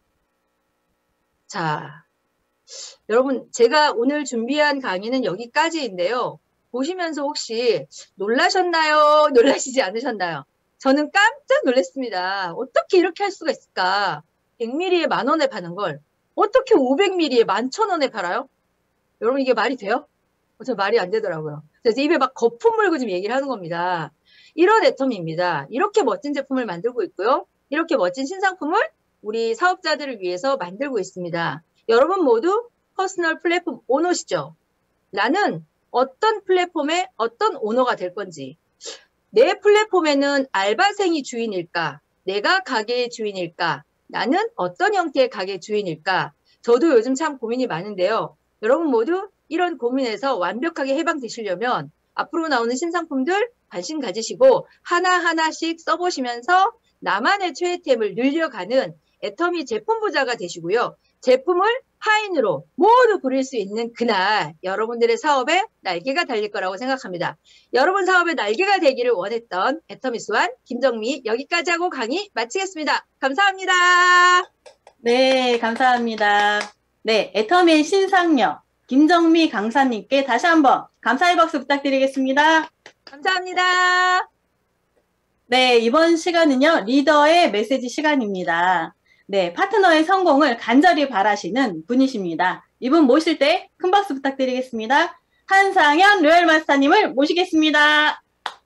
자, 여러분 제가 오늘 준비한 강의는 여기까지인데요. 보시면서 혹시 놀라셨나요? 놀라시지 않으셨나요? 저는 깜짝 놀랐습니다. 어떻게 이렇게 할 수가 있을까? 백 밀리리터에 만 원에 파는 걸 어떻게 오백 밀리리터에 만 천 원에 팔아요? 여러분 이게 말이 돼요? 어, 저 말이 안 되더라고요. 그래서 입에 막 거품 물고 지금 얘기를 하는 겁니다. 이런 애터미입니다. 이렇게 멋진 제품을 만들고 있고요. 이렇게 멋진 신상품을 우리 사업자들을 위해서 만들고 있습니다. 여러분 모두 퍼스널 플랫폼 오너시죠? 나는 어떤 플랫폼의 어떤 오너가 될 건지, 내 플랫폼에는 알바생이 주인일까? 내가 가게의 주인일까? 나는 어떤 형태의 가게 주인일까? 저도 요즘 참 고민이 많은데요. 여러분 모두 이런 고민에서 완벽하게 해방되시려면 앞으로 나오는 신상품들 관심 가지시고 하나하나씩 써보시면서 나만의 최애템을 늘려가는 애터미 제품 부자가 되시고요. 제품을 하인으로 모두 부릴 수 있는 그날 여러분들의 사업에 날개가 달릴 거라고 생각합니다. 여러분 사업에 날개가 되기를 원했던 애터미 수완 김정미 여기까지 하고 강의 마치겠습니다. 감사합니다. 네, 감사합니다. 네, 애터미의 신상녀 김정미 강사님께 다시 한번 감사의 박수 부탁드리겠습니다. 감사합니다. 네, 이번 시간은요, 리더의 메시지 시간입니다. 네, 파트너의 성공을 간절히 바라시는 분이십니다. 이분 모실 때 큰 박수 부탁드리겠습니다. 한상현 로얄 마스터님을 모시겠습니다.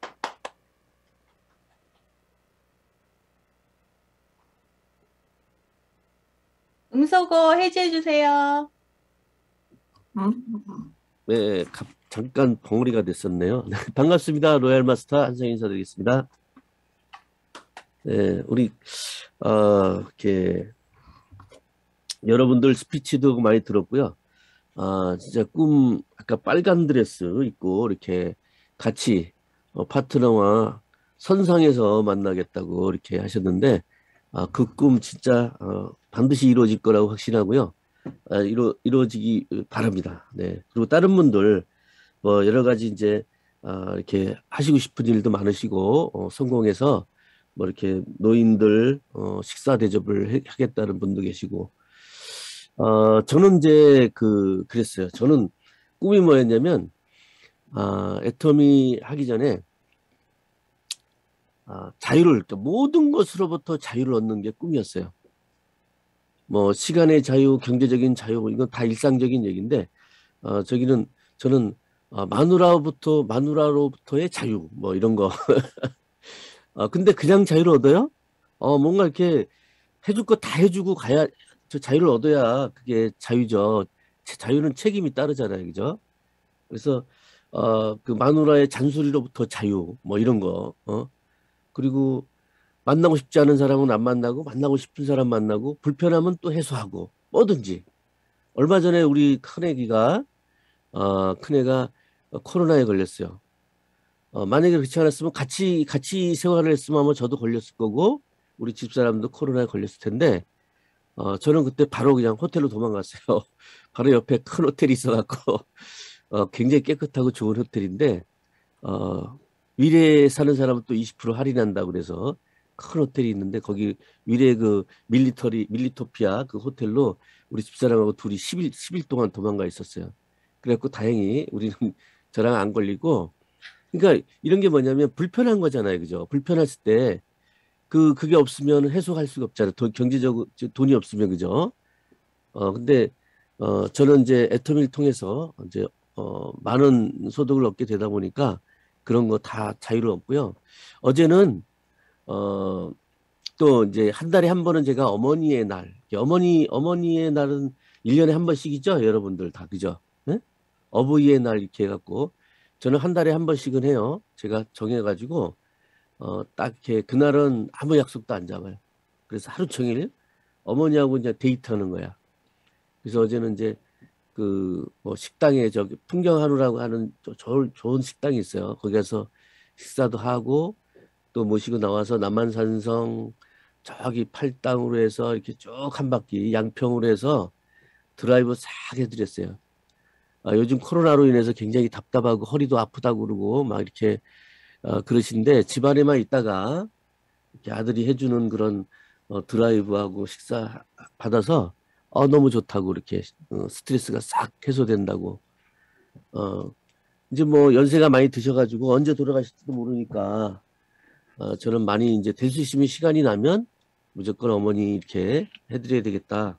음소거 해제해 주세요. 네, 가- 잠깐 벙어리가 됐었네요. 네, 반갑습니다. 로얄 마스터 한상현 인사드리겠습니다. 네, 우리 어, 이렇게 여러분들 스피치도 많이 들었고요. 아, 진짜 꿈 아까 빨간 드레스 입고 이렇게 같이 어, 파트너와 선상에서 만나겠다고 이렇게 하셨는데 아, 그 꿈 진짜 어, 반드시 이루어질 거라고 확신하고요. 아, 이루, 이루어지기 바랍니다. 네. 그리고 다른 분들 뭐 여러 가지 이제 아, 이렇게 하시고 싶은 일도 많으시고 어, 성공해서 뭐 이렇게 노인들 어, 식사 대접을 해, 하겠다는 분도 계시고 어, 저는 이제 그 그랬어요. 저는 꿈이 뭐였냐면 아, 애터미 하기 전에 아, 자유를 그러니까 모든 것으로부터 자유를 얻는 게 꿈이었어요. 뭐 시간의 자유, 경제적인 자유 이건 다 일상적인 얘기인데 어, 저기는 저는 어, 마누라부터 마누라로부터의 자유 뭐 이런 거. 어, 근데 그냥 자유를 얻어요? 어, 뭔가 이렇게 해줄 거 다 해주고 가야, 저 자유를 얻어야 그게 자유죠. 제- 자유는 책임이 따르잖아요. 그죠? 그래서, 어, 그 마누라의 잔소리로부터 자유, 뭐 이런 거, 어? 그리고 만나고 싶지 않은 사람은 안 만나고, 만나고 싶은 사람 만나고, 불편하면 또 해소하고, 뭐든지. 얼마 전에 우리 큰애기가, 어, 큰애가 코로나에 걸렸어요. 어, 만약에 그렇지 않았으면 같이, 같이 생활을 했으면 아마 저도 걸렸을 거고, 우리 집사람도 코로나에 걸렸을 텐데, 어, 저는 그때 바로 그냥 호텔로 도망갔어요. 바로 옆에 큰 호텔이 있어갖고, 어, 굉장히 깨끗하고 좋은 호텔인데, 어, 위례에 사는 사람은 또 이십 퍼센트 할인한다고 그래서 큰 호텔이 있는데, 거기 위례 그 밀리터리, 밀리토피아 그 호텔로 우리 집사람하고 둘이 십 일, 십 일 동안 도망가 있었어요. 그래갖고 다행히 우리는 저랑 안 걸리고, 그러니까 이런 게 뭐냐면 불편한 거잖아요. 그죠? 불편했을 때 그, 그게 없으면 해소할 수가 없잖아요. 돈, 경제적, 돈이 없으면, 그죠? 어, 근데, 어, 저는 이제 애터미를 통해서 이제, 어, 많은 소득을 얻게 되다 보니까 그런 거 다 자유를 얻고요. 어제는, 어, 또 이제 한 달에 한 번은 제가 어머니의 날, 어머니, 어머니의 날은 일 년에 한 번씩이죠? 여러분들 다, 그죠? 네? 어버이의 날 이렇게 해갖고 저는 한 달에 한 번씩은 해요. 제가 정해가지고, 어, 딱 이렇게, 그날은 아무 약속도 안 잡아요. 그래서 하루 종일 어머니하고 이제 데이트하는 거야. 그래서 어제는 이제 그, 뭐 식당에 저기 풍경하루라고 하는 저, 저, 좋은 식당이 있어요. 거기 가서 식사도 하고 또 모시고 나와서 남한산성 저기 팔당으로 해서 이렇게 쭉 한 바퀴 양평으로 해서 드라이브 싹 해드렸어요. 아, 요즘 코로나로 인해서 굉장히 답답하고 허리도 아프다고 그러고 막 이렇게 어, 그러신데 집안에만 있다가 이렇게 아들이 해주는 그런 어, 드라이브하고 식사 받아서 어, 너무 좋다고 이렇게 어, 스트레스가 싹 해소된다고. 어, 이제 뭐 연세가 많이 드셔가지고 언제 돌아가실지도 모르니까 어, 저는 많이 이제 될 수 있으면 시간이 나면 무조건 어머니 이렇게 해드려야 되겠다.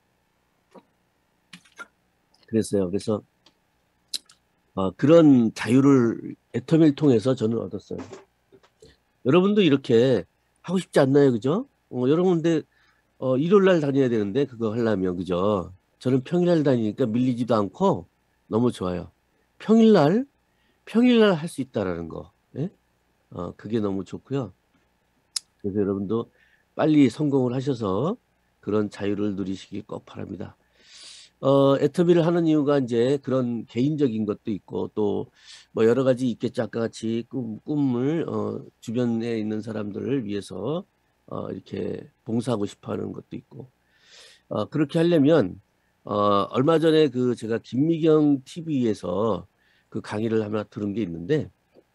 그랬어요. 그래서 어, 그런 자유를 애터미를 통해서 저는 얻었어요. 여러분도 이렇게 하고 싶지 않나요? 그죠? 어, 여러분 근데 어, 일요일 날 다녀야 되는데 그거 하려면 그죠? 저는 평일날 다니니까 밀리지도 않고 너무 좋아요. 평일날 평일날 할 수 있다라는 거, 예? 어, 그게 너무 좋고요. 그래서 여러분도 빨리 성공을 하셔서 그런 자유를 누리시길 꼭 바랍니다. 어, 애터미를 하는 이유가 이제 그런 개인적인 것도 있고 또 뭐 여러 가지 있겠죠. 아까 같이 꿈, 꿈을 어, 주변에 있는 사람들을 위해서 어, 이렇게 봉사하고 싶어 하는 것도 있고 어, 그렇게 하려면 어, 얼마 전에 그 제가 김미경 티비에서 그 강의를 하나 들은 게 있는데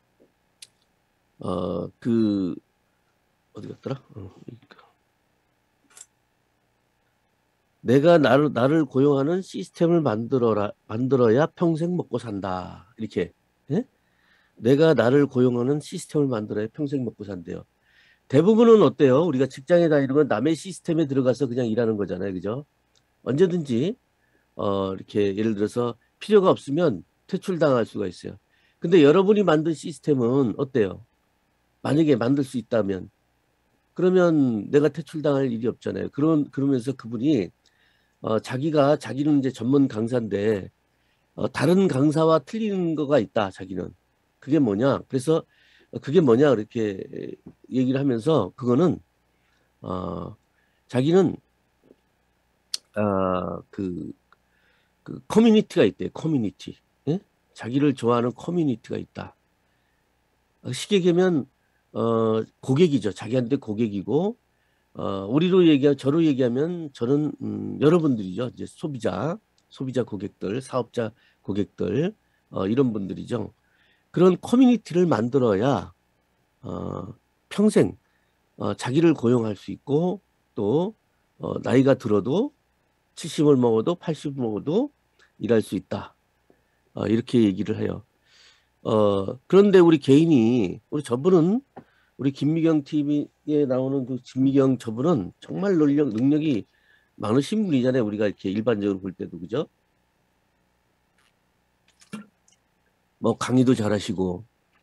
어, 그 어디 갔더라? 어, 내가 나를, 나를 고용하는 시스템을 만들어라, 만들어야 평생 먹고 산다. 이렇게. 예? 내가 나를 고용하는 시스템을 만들어야 평생 먹고 산대요. 대부분은 어때요? 우리가 직장에 다니는 건 남의 시스템에 들어가서 그냥 일하는 거잖아요. 그죠? 언제든지, 어, 이렇게 예를 들어서 필요가 없으면 퇴출당할 수가 있어요. 근데 여러분이 만든 시스템은 어때요? 만약에 만들 수 있다면, 그러면 내가 퇴출당할 일이 없잖아요. 그런, 그러면서 그분이 어, 자기가, 자기는 이제 전문 강사인데, 어, 다른 강사와 틀린 거가 있다, 자기는. 그게 뭐냐? 그래서, 어, 그게 뭐냐? 이렇게 얘기를 하면서, 그거는, 어, 자기는, 어, 그, 그, 커뮤니티가 있대요, 커뮤니티. 예? 자기를 좋아하는 커뮤니티가 있다. 쉽게 얘기하면, 어, 고객이죠. 자기한테 고객이고, 어, 우리로 얘기하, 저로 얘기하면 저는 음, 여러분들이죠. 이제 소비자, 소비자 고객들, 사업자 고객들, 어, 이런 분들이죠. 그런 커뮤니티를 만들어야 어, 평생 어, 자기를 고용할 수 있고 또 어, 나이가 들어도 칠십을 먹어도 팔십을 먹어도 일할 수 있다. 어, 이렇게 얘기를 해요. 어, 그런데 우리 개인이 우리 저분은 우리 김미경 티비에 나오는 그 김미경 저분은 정말 능력, 능력이 많으신 분이잖아요. 우리가 이렇게 일반적으로 볼 때도, 그죠? 뭐 강의도 잘하시고,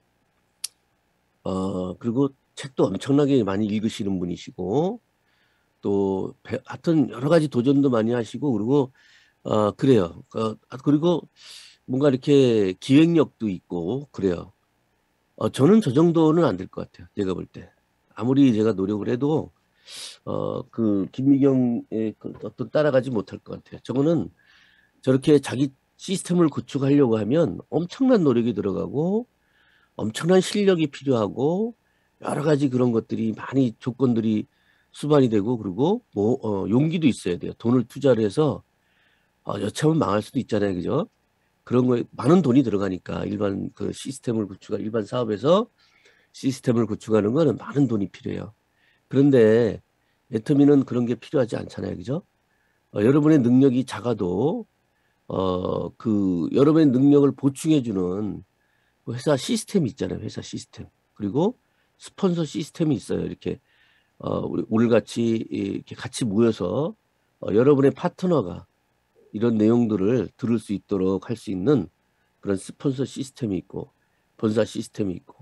어, 그리고 책도 엄청나게 많이 읽으시는 분이시고, 또, 배, 하여튼 여러 가지 도전도 많이 하시고, 그리고, 어, 그래요. 어, 그리고 뭔가 이렇게 기획력도 있고, 그래요. 어, 저는 저 정도는 안 될 것 같아요. 제가 볼 때. 아무리 제가 노력을 해도, 어, 그, 김미경의 그 어떤 따라가지 못할 것 같아요. 저거는 저렇게 자기 시스템을 구축하려고 하면 엄청난 노력이 들어가고, 엄청난 실력이 필요하고, 여러 가지 그런 것들이 많이 조건들이 수반이 되고, 그리고 뭐, 어, 용기도 있어야 돼요. 돈을 투자를 해서, 어, 여차하면 망할 수도 있잖아요. 그죠? 그런 거에 많은 돈이 들어가니까 일반 그 시스템을 구축한 일반 사업에서 시스템을 구축하는 거는 많은 돈이 필요해요. 그런데 애터미는 그런 게 필요하지 않잖아요. 그죠? 어, 여러분의 능력이 작아도 어, 그 여러분의 능력을 보충해 주는 회사 시스템이 있잖아요. 회사 시스템. 그리고 스폰서 시스템이 있어요. 이렇게 어, 우리 오늘 같이 이렇게 같이 모여서 어, 여러분의 파트너가 이런 내용들을 들을 수 있도록 할 수 있는 그런 스폰서 시스템이 있고 본사 시스템이 있고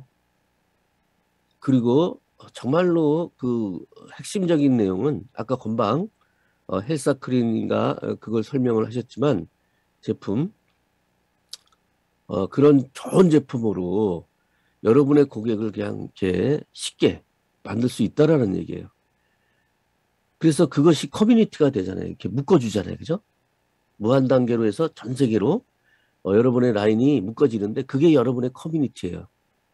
그리고 정말로 그 핵심적인 내용은 아까 금방 어, 헬사크린인가 그걸 설명을 하셨지만 제품 어, 그런 좋은 제품으로 여러분의 고객을 그냥 이렇게 쉽게 만들 수 있다라는 얘기예요. 그래서 그것이 커뮤니티가 되잖아요. 이렇게 묶어주잖아요. 그죠? 무한 단계로 해서 전 세계로 어, 여러분의 라인이 묶어지는데 그게 여러분의 커뮤니티예요.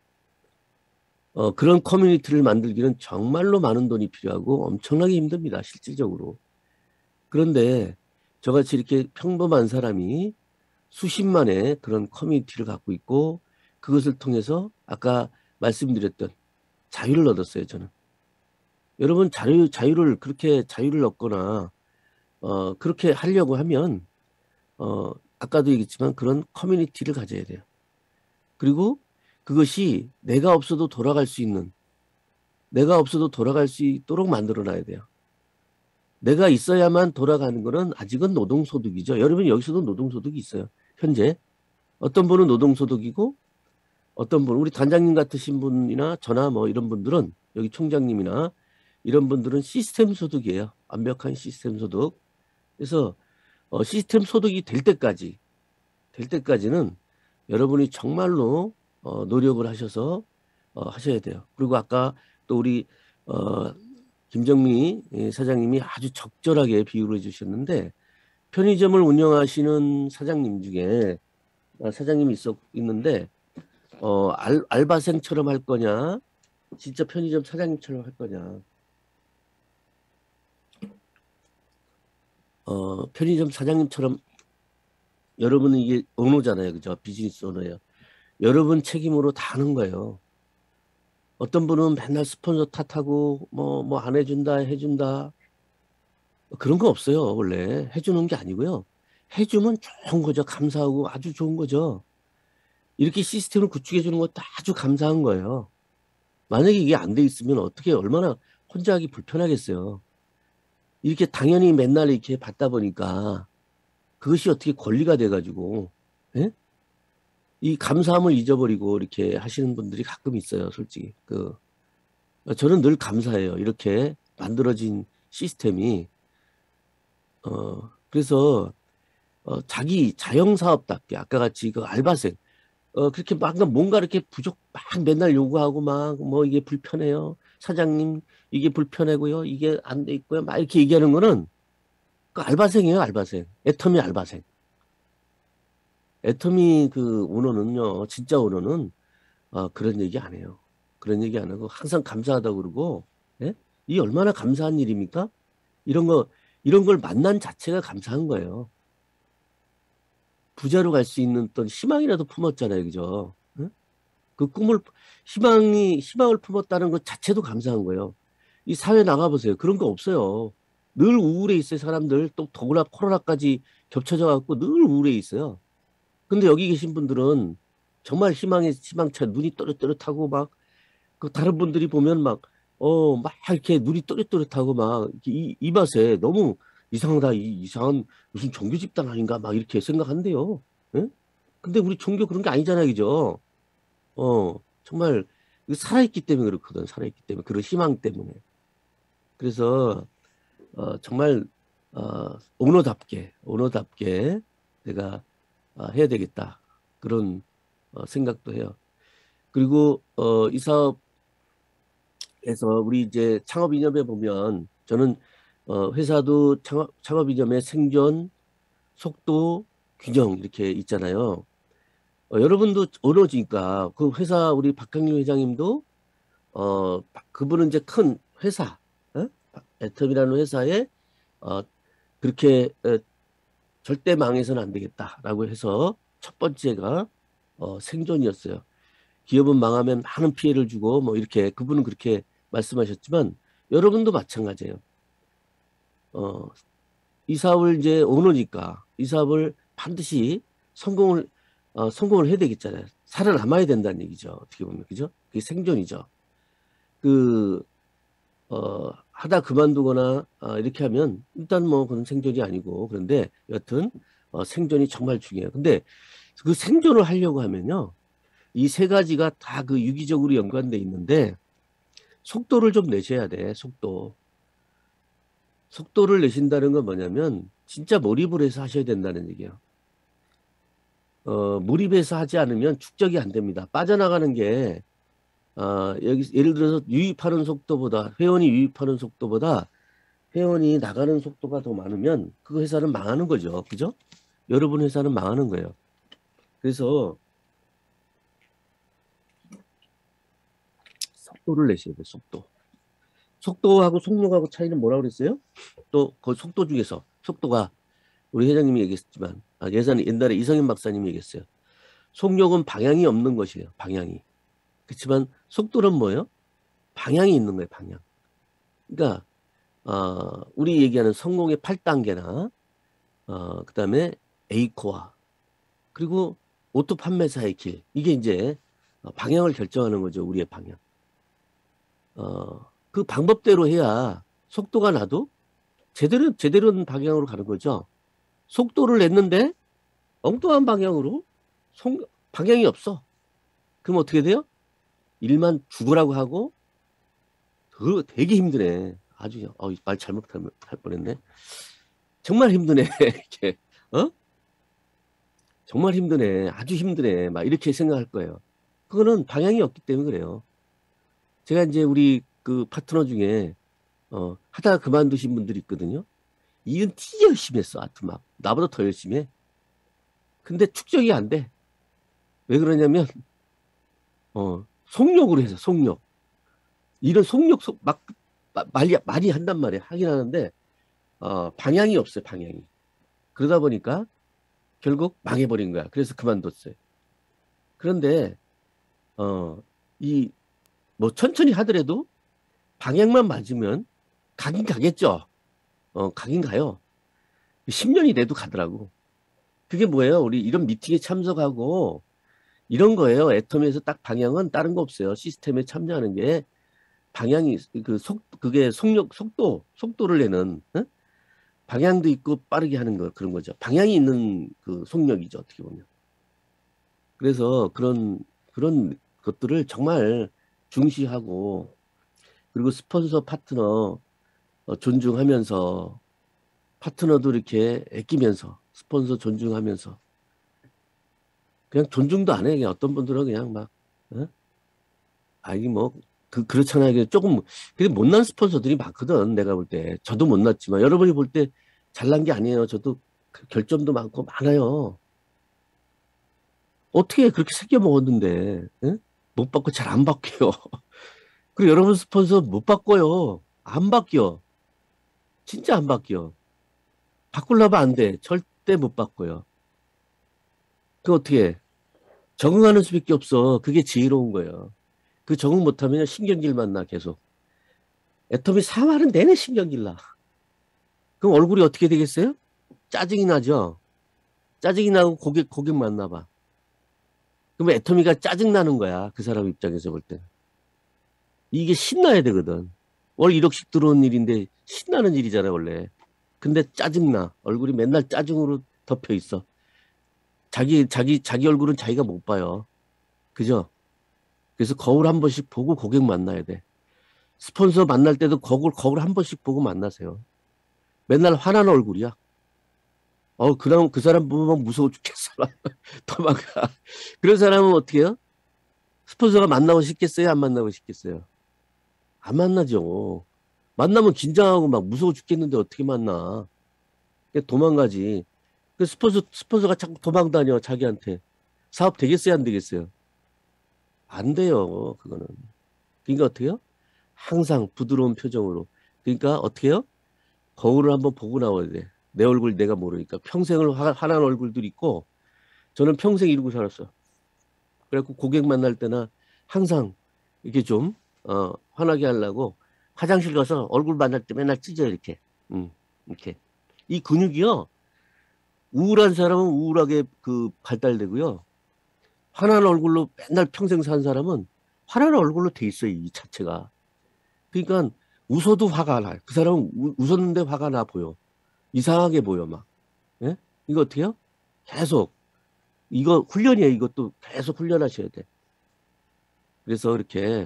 어, 그런 커뮤니티를 만들기는 정말로 많은 돈이 필요하고 엄청나게 힘듭니다. 실질적으로. 그런데 저같이 이렇게 평범한 사람이 수십만의 그런 커뮤니티를 갖고 있고 그것을 통해서 아까 말씀드렸던 자유를 얻었어요. 저는. 여러분 자유, 자유를 그렇게 자유를 얻거나 어, 그렇게 하려고 하면 어, 아까도 얘기했지만 그런 커뮤니티를 가져야 돼요. 그리고 그것이 내가 없어도 돌아갈 수 있는 내가 없어도 돌아갈 수 있도록 만들어 놔야 돼요. 내가 있어야만 돌아가는 거는 아직은 노동소득이죠. 여러분 여기서도 노동소득이 있어요. 현재 어떤 분은 노동소득이고 어떤 분 우리 단장님 같으신 분이나 저나 뭐 이런 분들은 여기 총장님이나 이런 분들은 시스템 소득이에요. 완벽한 시스템 소득. 그래서 어, 시스템 소득이 될 때까지 될 때까지는 여러분이 정말로 어, 노력을 하셔서 어, 하셔야 돼요. 그리고 아까 또 우리 어, 김정미 사장님이 아주 적절하게 비유를 해주셨는데 편의점을 운영하시는 사장님 중에 어, 사장님이 있었, 있는데 어, 알, 알바생처럼 할 거냐 진짜 편의점 사장님처럼 할 거냐. 어, 편의점 사장님처럼 여러분은 이게 오너잖아요. 그죠? 비즈니스 오너예요. 여러분 책임으로 다 하는 거예요. 어떤 분은 맨날 스폰서 탓하고 뭐 뭐 안 해준다 해준다 그런 거 없어요. 원래 해주는 게 아니고요. 해주면 좋은 거죠. 감사하고 아주 좋은 거죠. 이렇게 시스템을 구축해 주는 것도 아주 감사한 거예요. 만약에 이게 안 돼 있으면 어떻게 얼마나 혼자 하기 불편하겠어요. 이렇게 당연히 맨날 이렇게 받다 보니까 그것이 어떻게 권리가 돼가지고 예? 이 감사함을 잊어버리고 이렇게 하시는 분들이 가끔 있어요. 솔직히 그 저는 늘 감사해요. 이렇게 만들어진 시스템이 어 그래서 어, 자기 자영사업답게 아까 같이 그 알바생 어 그렇게 막 뭔가 이렇게 부족 막 맨날 요구하고 막 뭐 이게 불편해요. 사장님 이게 불편하고요. 이게 안 돼 있고요. 막 이렇게 얘기하는 거는 그 알바생이에요. 알바생. 애터미 알바생. 애터미 그 오너는요. 진짜 오너는 어, 그런 얘기 안 해요. 그런 얘기 안 하고 항상 감사하다고 그러고 예? 이 얼마나 감사한 일입니까? 이런 거 이런 걸 만난 자체가 감사한 거예요. 부자로 갈 수 있는 어떤 희망이라도 품었잖아요. 그죠? 응? 그 꿈을 희망이 희망을 품었다는 것 자체도 감사한 거예요. 이 사회 나가보세요. 그런 거 없어요. 늘 우울해 있어요. 사람들 또 더구나 코로나까지 겹쳐져 갖고 늘 우울해 있어요. 근데 여기 계신 분들은 정말 희망의 희망차 눈이 또렷또렷하고 막 그 다른 분들이 보면 막 어 막 이렇게 눈이 또렷또렷하고 막 이 이 맛에 너무 이상하다 이 이상한 무슨 종교 집단 아닌가 막 이렇게 생각한대요. 예? 근데 우리 종교 그런 게 아니잖아요, 그죠? 어 정말 살아있기 때문에 그렇거든. 살아있기 때문에 그런 희망 때문에. 그래서 어, 정말 어, 오너답게 오너답게 내가 어, 해야 되겠다 그런 어, 생각도 해요. 그리고 어, 이 사업에서 우리 이제 창업 이념에 보면 저는 어, 회사도 창업, 창업 이념의 생존, 속도, 균형 이렇게 있잖아요. 어, 여러분도 오너지니까 그 회사 우리 박항림 회장님도 어, 그분은 이제 큰 회사 어? 애텀이라는 회사에 어, 그렇게 어, 절대 망해서는 안 되겠다라고 해서 첫 번째가 어, 생존이었어요. 기업은 망하면 많은 피해를 주고 뭐 이렇게 그분은 그렇게 말씀하셨지만 여러분도 마찬가지예요. 어, 이 사업을 이제 오너니까 이 사업을 반드시 성공을 어, 성공을 해야 되겠잖아요. 살아남아야 된다는 얘기죠. 어떻게 보면 그죠? 그게 생존이죠. 그 어, 하다 그만두거나 어, 이렇게 하면 일단 뭐 그런 생존이 아니고 그런데 여튼 어, 생존이 정말 중요해요. 근데 그 생존을 하려고 하면요. 이 세 가지가 다 그 유기적으로 연관돼 있는데 속도를 좀 내셔야 돼. 속도. 속도를 내신다는 건 뭐냐면 진짜 몰입을 해서 하셔야 된다는 얘기예요. 어, 몰입해서 하지 않으면 축적이 안 됩니다. 빠져나가는 게 어, 여기 예를 들어서 유입하는 속도보다 회원이 유입하는 속도보다 회원이 나가는 속도가 더 많으면 그 회사는 망하는 거죠. 그죠? 여러분 회사는 망하는 거예요. 그래서 속도를 내셔야 돼요. 속도. 속도하고 속력하고 차이는 뭐라고 그랬어요? 또 그 속도 중에서 속도가 우리 회장님이 얘기했지만 아, 예전에 옛날에 이성현 박사님이 얘기했어요. 속력은 방향이 없는 것이에요. 방향이. 그렇지만 속도는 뭐예요? 방향이 있는 거예요. 방향. 그러니까 어, 우리 얘기하는 성공의 팔 단계나 어, 그 다음에 A코어 그리고 오토 판매사의 길 이게 이제 방향을 결정하는 거죠. 우리의 방향. 어, 그 방법대로 해야 속도가 나도 제대로 제대로 된 방향으로 가는 거죠. 속도를 냈는데 엉뚱한 방향으로 송, 방향이 없어. 그럼 어떻게 돼요? 일만 죽으라고 하고 되게 힘드네. 아주 어, 말 잘못할 뻔했네. 정말 힘드네. 이렇게, 어? 정말 힘드네. 아주 힘드네. 막 이렇게 생각할 거예요. 그거는 방향이 없기 때문에 그래요. 제가 이제 우리 그 파트너 중에, 어, 하다가 그만두신 분들이 있거든요. 이은 되게 열심히 했어. 하여튼 막. 나보다 더 열심히 해. 근데 축적이 안 돼. 왜 그러냐면, 어, 속력으로 해서, 속력. 이런 속력, 속, 막, 말이, 많이 한단 말이에요. 하긴 하는데, 어, 방향이 없어요, 방향이. 그러다 보니까 결국 망해버린 거야. 그래서 그만뒀어요. 그런데, 어, 이, 뭐 천천히 하더라도 방향만 맞으면 가긴 가겠죠. 어, 가긴 가요. 십 년이 돼도 가더라고. 그게 뭐예요? 우리 이런 미팅에 참석하고 이런 거예요. 애터미에서 딱 방향은 다른 거 없어요. 시스템에 참여하는 게 방향이 그 속, 그게 속력, 속도, 속도를 내는, 어? 방향도 있고 빠르게 하는 거 그런 거죠. 방향이 있는 그 속력이죠. 어떻게 보면. 그래서 그런, 그런 것들을 정말 중시하고 그리고 스폰서 파트너 어, 존중하면서 파트너도 이렇게 아끼면서 스폰서 존중하면서 그냥 존중도 안 해. 그냥 어떤 분들은 그냥 막 어? 아니 뭐 그 그렇잖아요. 조금 근데 못난 스폰서들이 많거든. 내가 볼 때 저도 못났지만 여러분이 볼 때 잘난 게 아니에요. 저도 그 결점도 많고 많아요. 어떻게 그렇게 새겨 먹었는데 어? 못 바꿔 잘 안 바뀌어요. 그리고 여러분 스폰서 못 바꿔요. 안 바뀌어. 진짜 안 바뀌어. 바꾸려면 안 돼. 절대 못 바꿔요. 그 어떻게 해? 적응하는 수밖에 없어. 그게 지혜로운 거예요. 그 적응 못하면 신경질만 나 계속. 애터미 사활은 내내 신경질 나. 그럼 얼굴이 어떻게 되겠어요? 짜증이 나죠. 짜증이 나고 고객 고객 만나봐. 그럼 애터미가 짜증 나는 거야. 그 사람 입장에서 볼 때. 이게 신나야 되거든. 월 일억씩 들어온 일인데 신나는 일이잖아 원래. 근데 짜증나. 얼굴이 맨날 짜증으로 덮여 있어. 자기 자기 자기 얼굴은 자기가 못 봐요. 그죠? 그래서 거울 한 번씩 보고 고객 만나야 돼. 스폰서 만날 때도 거울 거울 한 번씩 보고 만나세요. 맨날 화난 얼굴이야. 어, 그럼 그 사람 보면 무서워 죽겠어. 도망가. 그런 사람은 어떻게 해요? 스폰서가 만나고 싶겠어요? 안 만나고 싶겠어요? 안 만나죠. 만나면 긴장하고 막 무서워 죽겠는데 어떻게 만나? 그냥 도망가지. 그 스폰서, 스폰서가 자꾸 도망 다녀, 자기한테. 사업 되겠어요? 안 되겠어요? 안 돼요, 그거는. 그러니까 어떻게 해요? 항상 부드러운 표정으로. 그러니까 어떻게 해요? 거울을 한번 보고 나와야 돼. 내 얼굴 내가 모르니까. 평생을 화, 화난 얼굴들 있고, 저는 평생 이러고 살았어. 그래갖고 고객 만날 때나 항상 이렇게 좀, 어, 화나게 하려고 화장실 가서 얼굴 만날 때 맨날 찢어, 이렇게. 음, 이렇게. 이 근육이요, 우울한 사람은 우울하게 그 발달되고요. 화난 얼굴로 맨날 평생 산 사람은 화난 얼굴로 돼 있어요, 이 자체가. 그러니까 웃어도 화가 나. 그 사람은 우, 웃었는데 화가 나 보여. 이상하게 보여, 막. 예? 이거 어떻게 해요? 계속. 이거 훈련이에요. 이것도 계속 훈련하셔야 돼. 그래서 이렇게,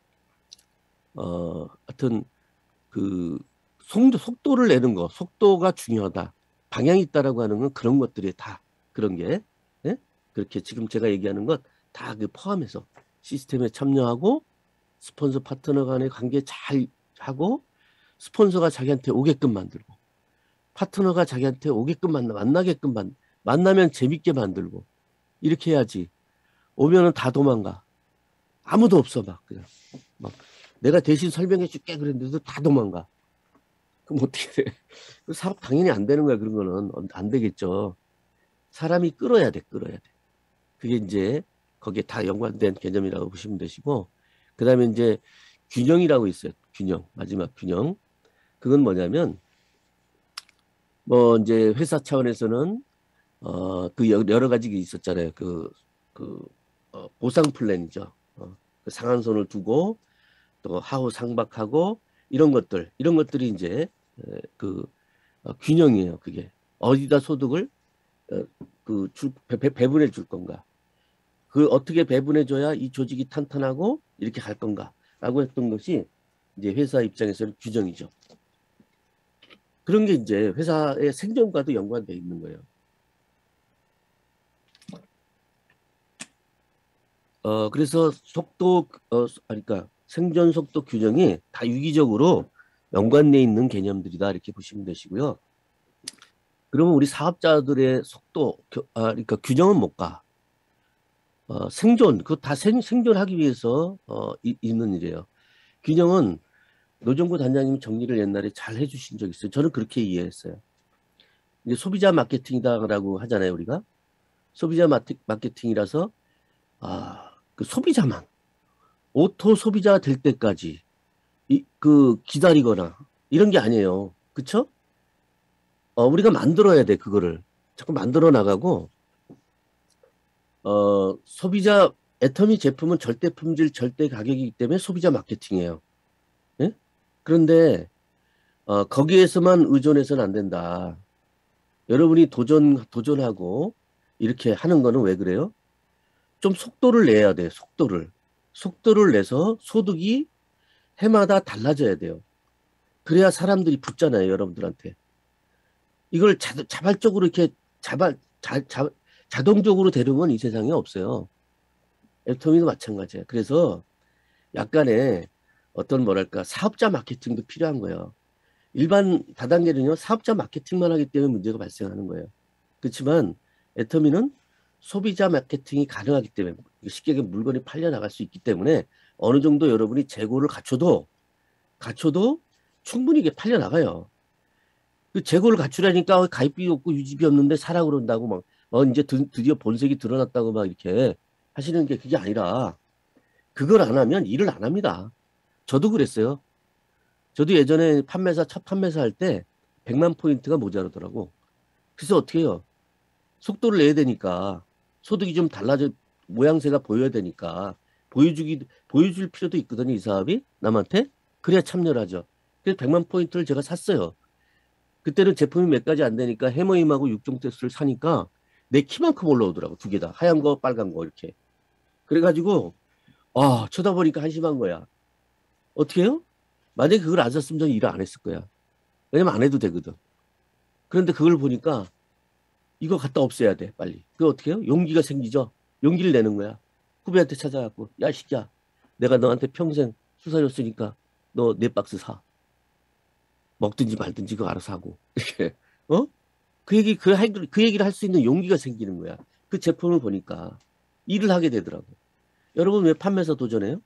어, 하여튼, 그, 속도, 속도를 내는 거, 속도가 중요하다. 방향이 있다라고 하는 건 그런 것들이 다, 그런 게, 예? 그렇게 지금 제가 얘기하는 것 다 그 포함해서 시스템에 참여하고, 스폰서 파트너 간의 관계 잘 하고, 스폰서가 자기한테 오게끔 만들고, 파트너가 자기한테 오게끔 만나, 만나게끔 만, 만나면 재밌게 만들고, 이렇게 해야지. 오면은 다 도망가. 아무도 없어, 막. 그냥. 막, 내가 대신 설명해 줄게 그랬는데도 다 도망가. 그럼 어떻게 돼? 사업 당연히 안 되는 거야, 그런 거는. 안 되겠죠. 사람이 끌어야 돼, 끌어야 돼. 그게 이제, 거기에 다 연관된 개념이라고 보시면 되시고, 그 다음에 이제, 균형이라고 있어요. 균형. 마지막 균형. 그건 뭐냐면, 뭐, 이제, 회사 차원에서는, 어, 그 여러 가지가 있었잖아요. 그, 그, 어, 보상 플랜이죠. 어, 그 상한선을 두고, 또 하후 상박하고, 이런 것들, 이런 것들이 이제, 에, 그, 어, 균형이에요. 그게. 어디다 소득을, 어, 그, 주, 배, 배, 배분해 줄 건가. 그 어떻게 배분해 줘야 이 조직이 탄탄하고 이렇게 갈 건가. 라고 했던 것이, 이제 회사 입장에서는 균형이죠. 그런 게 이제 회사의 생존과도 연관돼 있는 거예요. 어, 그래서 속도, 어, 그러니까 생존 속도 규정이 다 유기적으로 연관돼 있는 개념들이다. 이렇게 보시면 되시고요. 그러면 우리 사업자들의 속도, 겨, 아, 그러니까 규정은 못 가. 어, 생존, 그거 다 생, 생존하기 위해서 어, 이, 있는 일이에요. 균형은 노정구 단장님이 정리를 옛날에 잘 해주신 적 있어요. 저는 그렇게 이해했어요. 이제 소비자 마케팅이다라고 하잖아요, 우리가. 소비자 마케, 마케팅이라서 아, 그 소비자만 오토 소비자 될 때까지 이, 그 기다리거나 이런 게 아니에요. 그쵸? 어, 우리가 만들어야 돼, 그거를. 자꾸 만들어 나가고, 어, 소비자, 애터미 제품은 절대 품질, 절대 가격이기 때문에 소비자 마케팅이에요. 예? 그런데, 어, 거기에서만 의존해서는 안 된다. 여러분이 도전, 도전하고, 이렇게 하는 거는 왜 그래요? 좀 속도를 내야 돼, 속도를. 속도를 내서 소득이 해마다 달라져야 돼요. 그래야 사람들이 붙잖아요, 여러분들한테. 이걸 자, 자발적으로 이렇게 자발, 자, 자, 자동적으로 되는 건 이 세상에 없어요. 애터미도 마찬가지예요. 그래서 약간의 어떤 뭐랄까 사업자 마케팅도 필요한 거예요. 일반 다단계는요 사업자 마케팅만 하기 때문에 문제가 발생하는 거예요. 그렇지만 애터미는 소비자 마케팅이 가능하기 때문에 쉽게 얘기하면 물건이 팔려 나갈 수 있기 때문에 어느 정도 여러분이 재고를 갖춰도 갖춰도 충분히 이게 팔려 나가요. 그 재고를 갖추라니까 가입비 없고 유지비 없는데 사라 그런다고 막 어, 이제 드, 드디어 본색이 드러났다고 막 이렇게 하시는 게 그게 아니라 그걸 안 하면 일을 안 합니다. 저도 그랬어요. 저도 예전에 판매사 첫 판매사 할 때 백만 포인트가 모자라더라고. 그래서 어떻게 해요? 속도를 내야 되니까 소득이 좀 달라져 모양새가 보여야 되니까 보여주기 보여줄 필요도 있거든요. 이 사업이 남한테 그래야 참여를 하죠. 그래서 백만 포인트를 제가 샀어요. 그때는 제품이 몇 가지 안 되니까 해머임하고 육종 테스트를 사니까 내 키만큼 올라오더라고. 두 개 다. 하얀 거, 빨간 거 이렇게. 그래가지고 아 쳐다보니까 한심한 거야. 어떻게 해요? 만약에 그걸 안 샀으면 저는 일을 안 했을 거야. 왜냐면 안 해도 되거든. 그런데 그걸 보니까 이거 갖다 없애야 돼. 빨리. 그거 어떻게 해요? 용기가 생기죠. 용기를 내는 거야. 후배한테 찾아갖고 야 시끼야 내가 너한테 평생 수사줬으니까 너 네 박스 사. 먹든지 말든지 그거 알아서 하고 이렇게 어? 그 얘기 그, 그 얘기를 할 수 있는 용기가 생기는 거야. 그 제품을 보니까 일을 하게 되더라고. 여러분 왜 판매사 도전해요?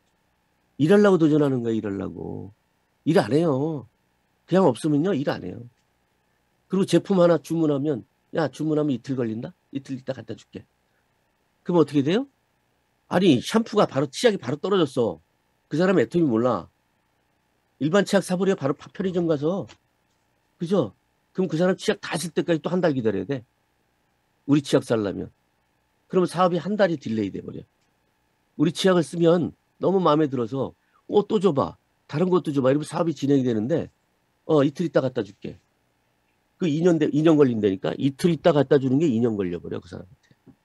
일하려고 도전하는 거야. 일하려고. 일 안 해요. 그냥 없으면요 일 안 해요. 그리고 제품 하나 주문하면 야 주문하면 이틀 걸린다? 이틀 있다 갖다 줄게. 그럼 어떻게 돼요? 아니 샴푸가 바로 치약이 바로 떨어졌어. 그 사람 애터미 몰라. 일반 치약 사버려 바로 편의점 가서. 그죠? 그럼 그 사람 치약 다 쓸 때까지 또 한 달 기다려야 돼. 우리 치약 살려면. 그러면 사업이 한 달이 딜레이 돼버려. 우리 치약을 쓰면 너무 마음에 들어서 어, 또 줘봐. 다른 것도 줘봐. 이러면 사업이 진행이 되는데 어 이틀 있다 갖다 줄게. 그 이 년, 이 년 걸린다니까 이틀 있다 갖다 주는 게 이 년 걸려버려 그 사람한테.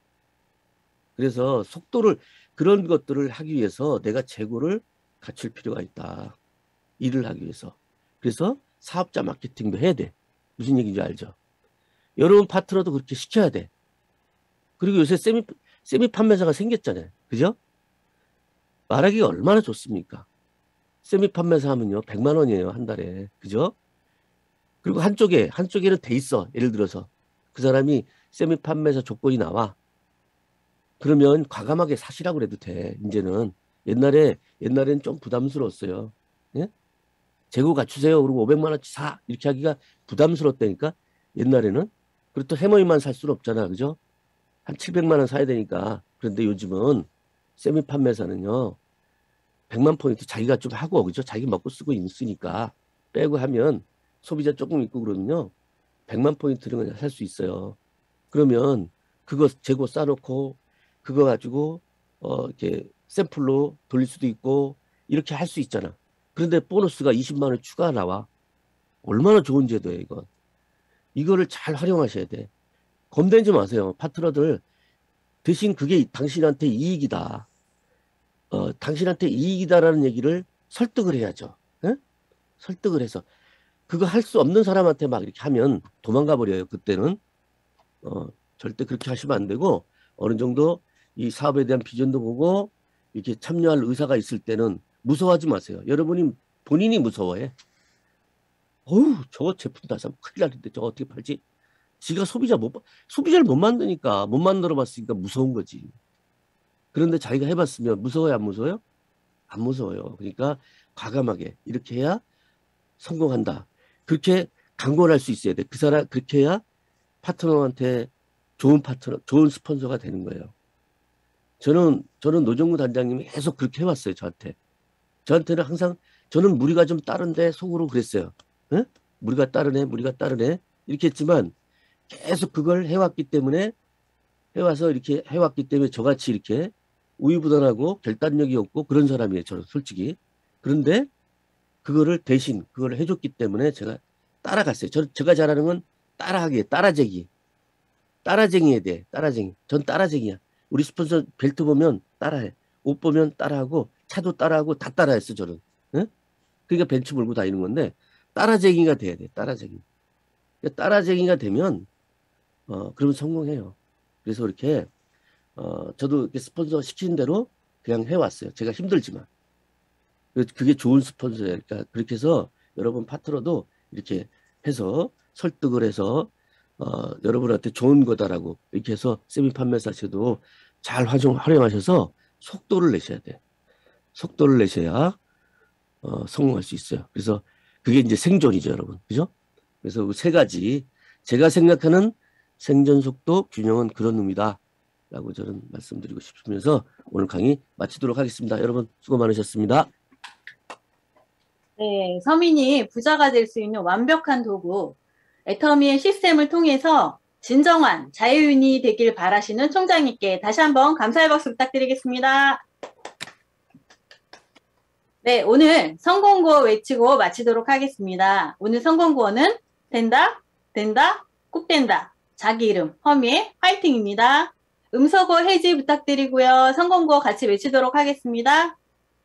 그래서 속도를 그런 것들을 하기 위해서 내가 재고를 갖출 필요가 있다. 일을 하기 위해서. 그래서 사업자 마케팅도 해야 돼. 무슨 얘기인지 알죠? 여러분 파트너도 그렇게 시켜야 돼. 그리고 요새 세미, 세미 판매사가 생겼잖아요. 그죠? 말하기가 얼마나 좋습니까? 세미 판매사 하면요. 백만 원이에요. 한 달에. 그죠? 그리고 한쪽에, 한쪽에는 돼 있어. 예를 들어서. 그 사람이 세미 판매사 조건이 나와. 그러면 과감하게 사시라고 그래도 돼. 이제는. 옛날에, 옛날에는 좀 부담스러웠어요. 예? 재고 갖추세요. 그리고 오백만 원치 사. 이렇게 하기가 부담스럽다니까. 옛날에는. 그리고 또 해머이만 살 수는 없잖아. 그죠? 한 칠백만 원 사야 되니까. 그런데 요즘은 세미 판매사는요. 백만 포인트 자기가 좀 하고, 그죠? 자기 먹고 쓰고 있으니까 빼고 하면 소비자 조금 있고 그러면요. 백만 포인트는 그냥 살 수 있어요. 그러면 그거 재고 싸놓고 그거 가지고 어, 이렇게 샘플로 돌릴 수도 있고 이렇게 할 수 있잖아. 그런데 보너스가 이십만 원 추가 나와. 얼마나 좋은 제도예요, 이거. 이거를 잘 활용하셔야 돼. 겁내지 마세요. 파트너들 대신 그게 당신한테 이익이다. 어, 당신한테 이익이다라는 얘기를 설득을 해야죠. 에? 설득을 해서 그거 할 수 없는 사람한테 막 이렇게 하면 도망가 버려요. 그때는. 어, 절대 그렇게 하시면 안 되고 어느 정도 이 사업에 대한 비전도 보고 이렇게 참여할 의사가 있을 때는 무서워하지 마세요. 여러분이 본인이 무서워해. 어우, 저거 제품 다 사면 큰일 나는데 저거 어떻게 팔지? 지가 소비자 못, 소비자를 못 만드니까, 못 만들어 봤으니까 무서운 거지. 그런데 자기가 해봤으면 무서워요, 안 무서워요? 안 무서워요. 그러니까 과감하게 이렇게 해야 성공한다. 그렇게 강권할 수 있어야 돼. 그 사람, 그렇게 해야 파트너한테 좋은 파트너, 좋은 스폰서가 되는 거예요. 저는, 저는 노정무 단장님이 계속 그렇게 해왔어요, 저한테. 저한테는 항상, 저는 무리가 좀 따른데 속으로 그랬어요. 응? 무리가 따르네, 무리가 따르네. 이렇게 했지만 계속 그걸 해왔기 때문에, 해와서 이렇게 해왔기 때문에 저같이 이렇게 우유부단하고 결단력이 없고 그런 사람이에요, 저는 솔직히. 그런데 그거를 대신, 그걸 해줬기 때문에 제가 따라갔어요. 저, 제가 잘하는 건 따라하기, 따라쟁이. 따라쟁이에 대해, 따라쟁이. 전 따라쟁이야. 우리 스폰서 벨트 보면 따라해. 옷 보면 따라하고, 차도 따라하고, 다 따라했어, 저는. 응? 그러니까 벤츠 몰고 다니는 건데, 따라쟁이가 돼야 돼, 따라쟁이. 그러니까 따라쟁이가 되면, 어, 그러면 성공해요. 그래서 이렇게, 어, 저도 이렇게 스폰서 시키는 대로 그냥 해왔어요. 제가 힘들지만. 그게 좋은 스폰서예요. 그러니까 그렇게 해서 여러분 파트너도 이렇게 해서 설득을 해서, 어, 여러분한테 좋은 거다라고 이렇게 해서 세미 판매사셔도 잘 활용, 활용하셔서 속도를 내셔야 돼. 속도를 내셔야, 어, 성공할 수 있어요. 그래서 그게 이제 생존이죠, 여러분. 그죠? 그래서 그 세 가지, 제가 생각하는 생존 속도 균형은 그런 의미다. 라고 저는 말씀드리고 싶으면서 오늘 강의 마치도록 하겠습니다. 여러분 수고 많으셨습니다. 네, 서민이 부자가 될 수 있는 완벽한 도구, 애터미의 시스템을 통해서 진정한 자유인이 되길 바라시는 총장님께 다시 한번 감사의 박수 부탁드리겠습니다. 네, 오늘 성공구호 외치고 마치도록 하겠습니다. 오늘 성공구호는 된다, 된다, 꼭 된다. 자기 이름, 허미의 화이팅입니다. 음소거 해지 부탁드리고요. 성공구호 같이 외치도록 하겠습니다.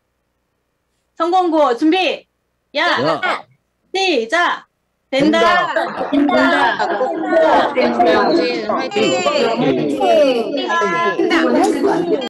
성공구호 준비! 야! 야. 시작! 된다! 된다! 된다! 화이팅! 된다!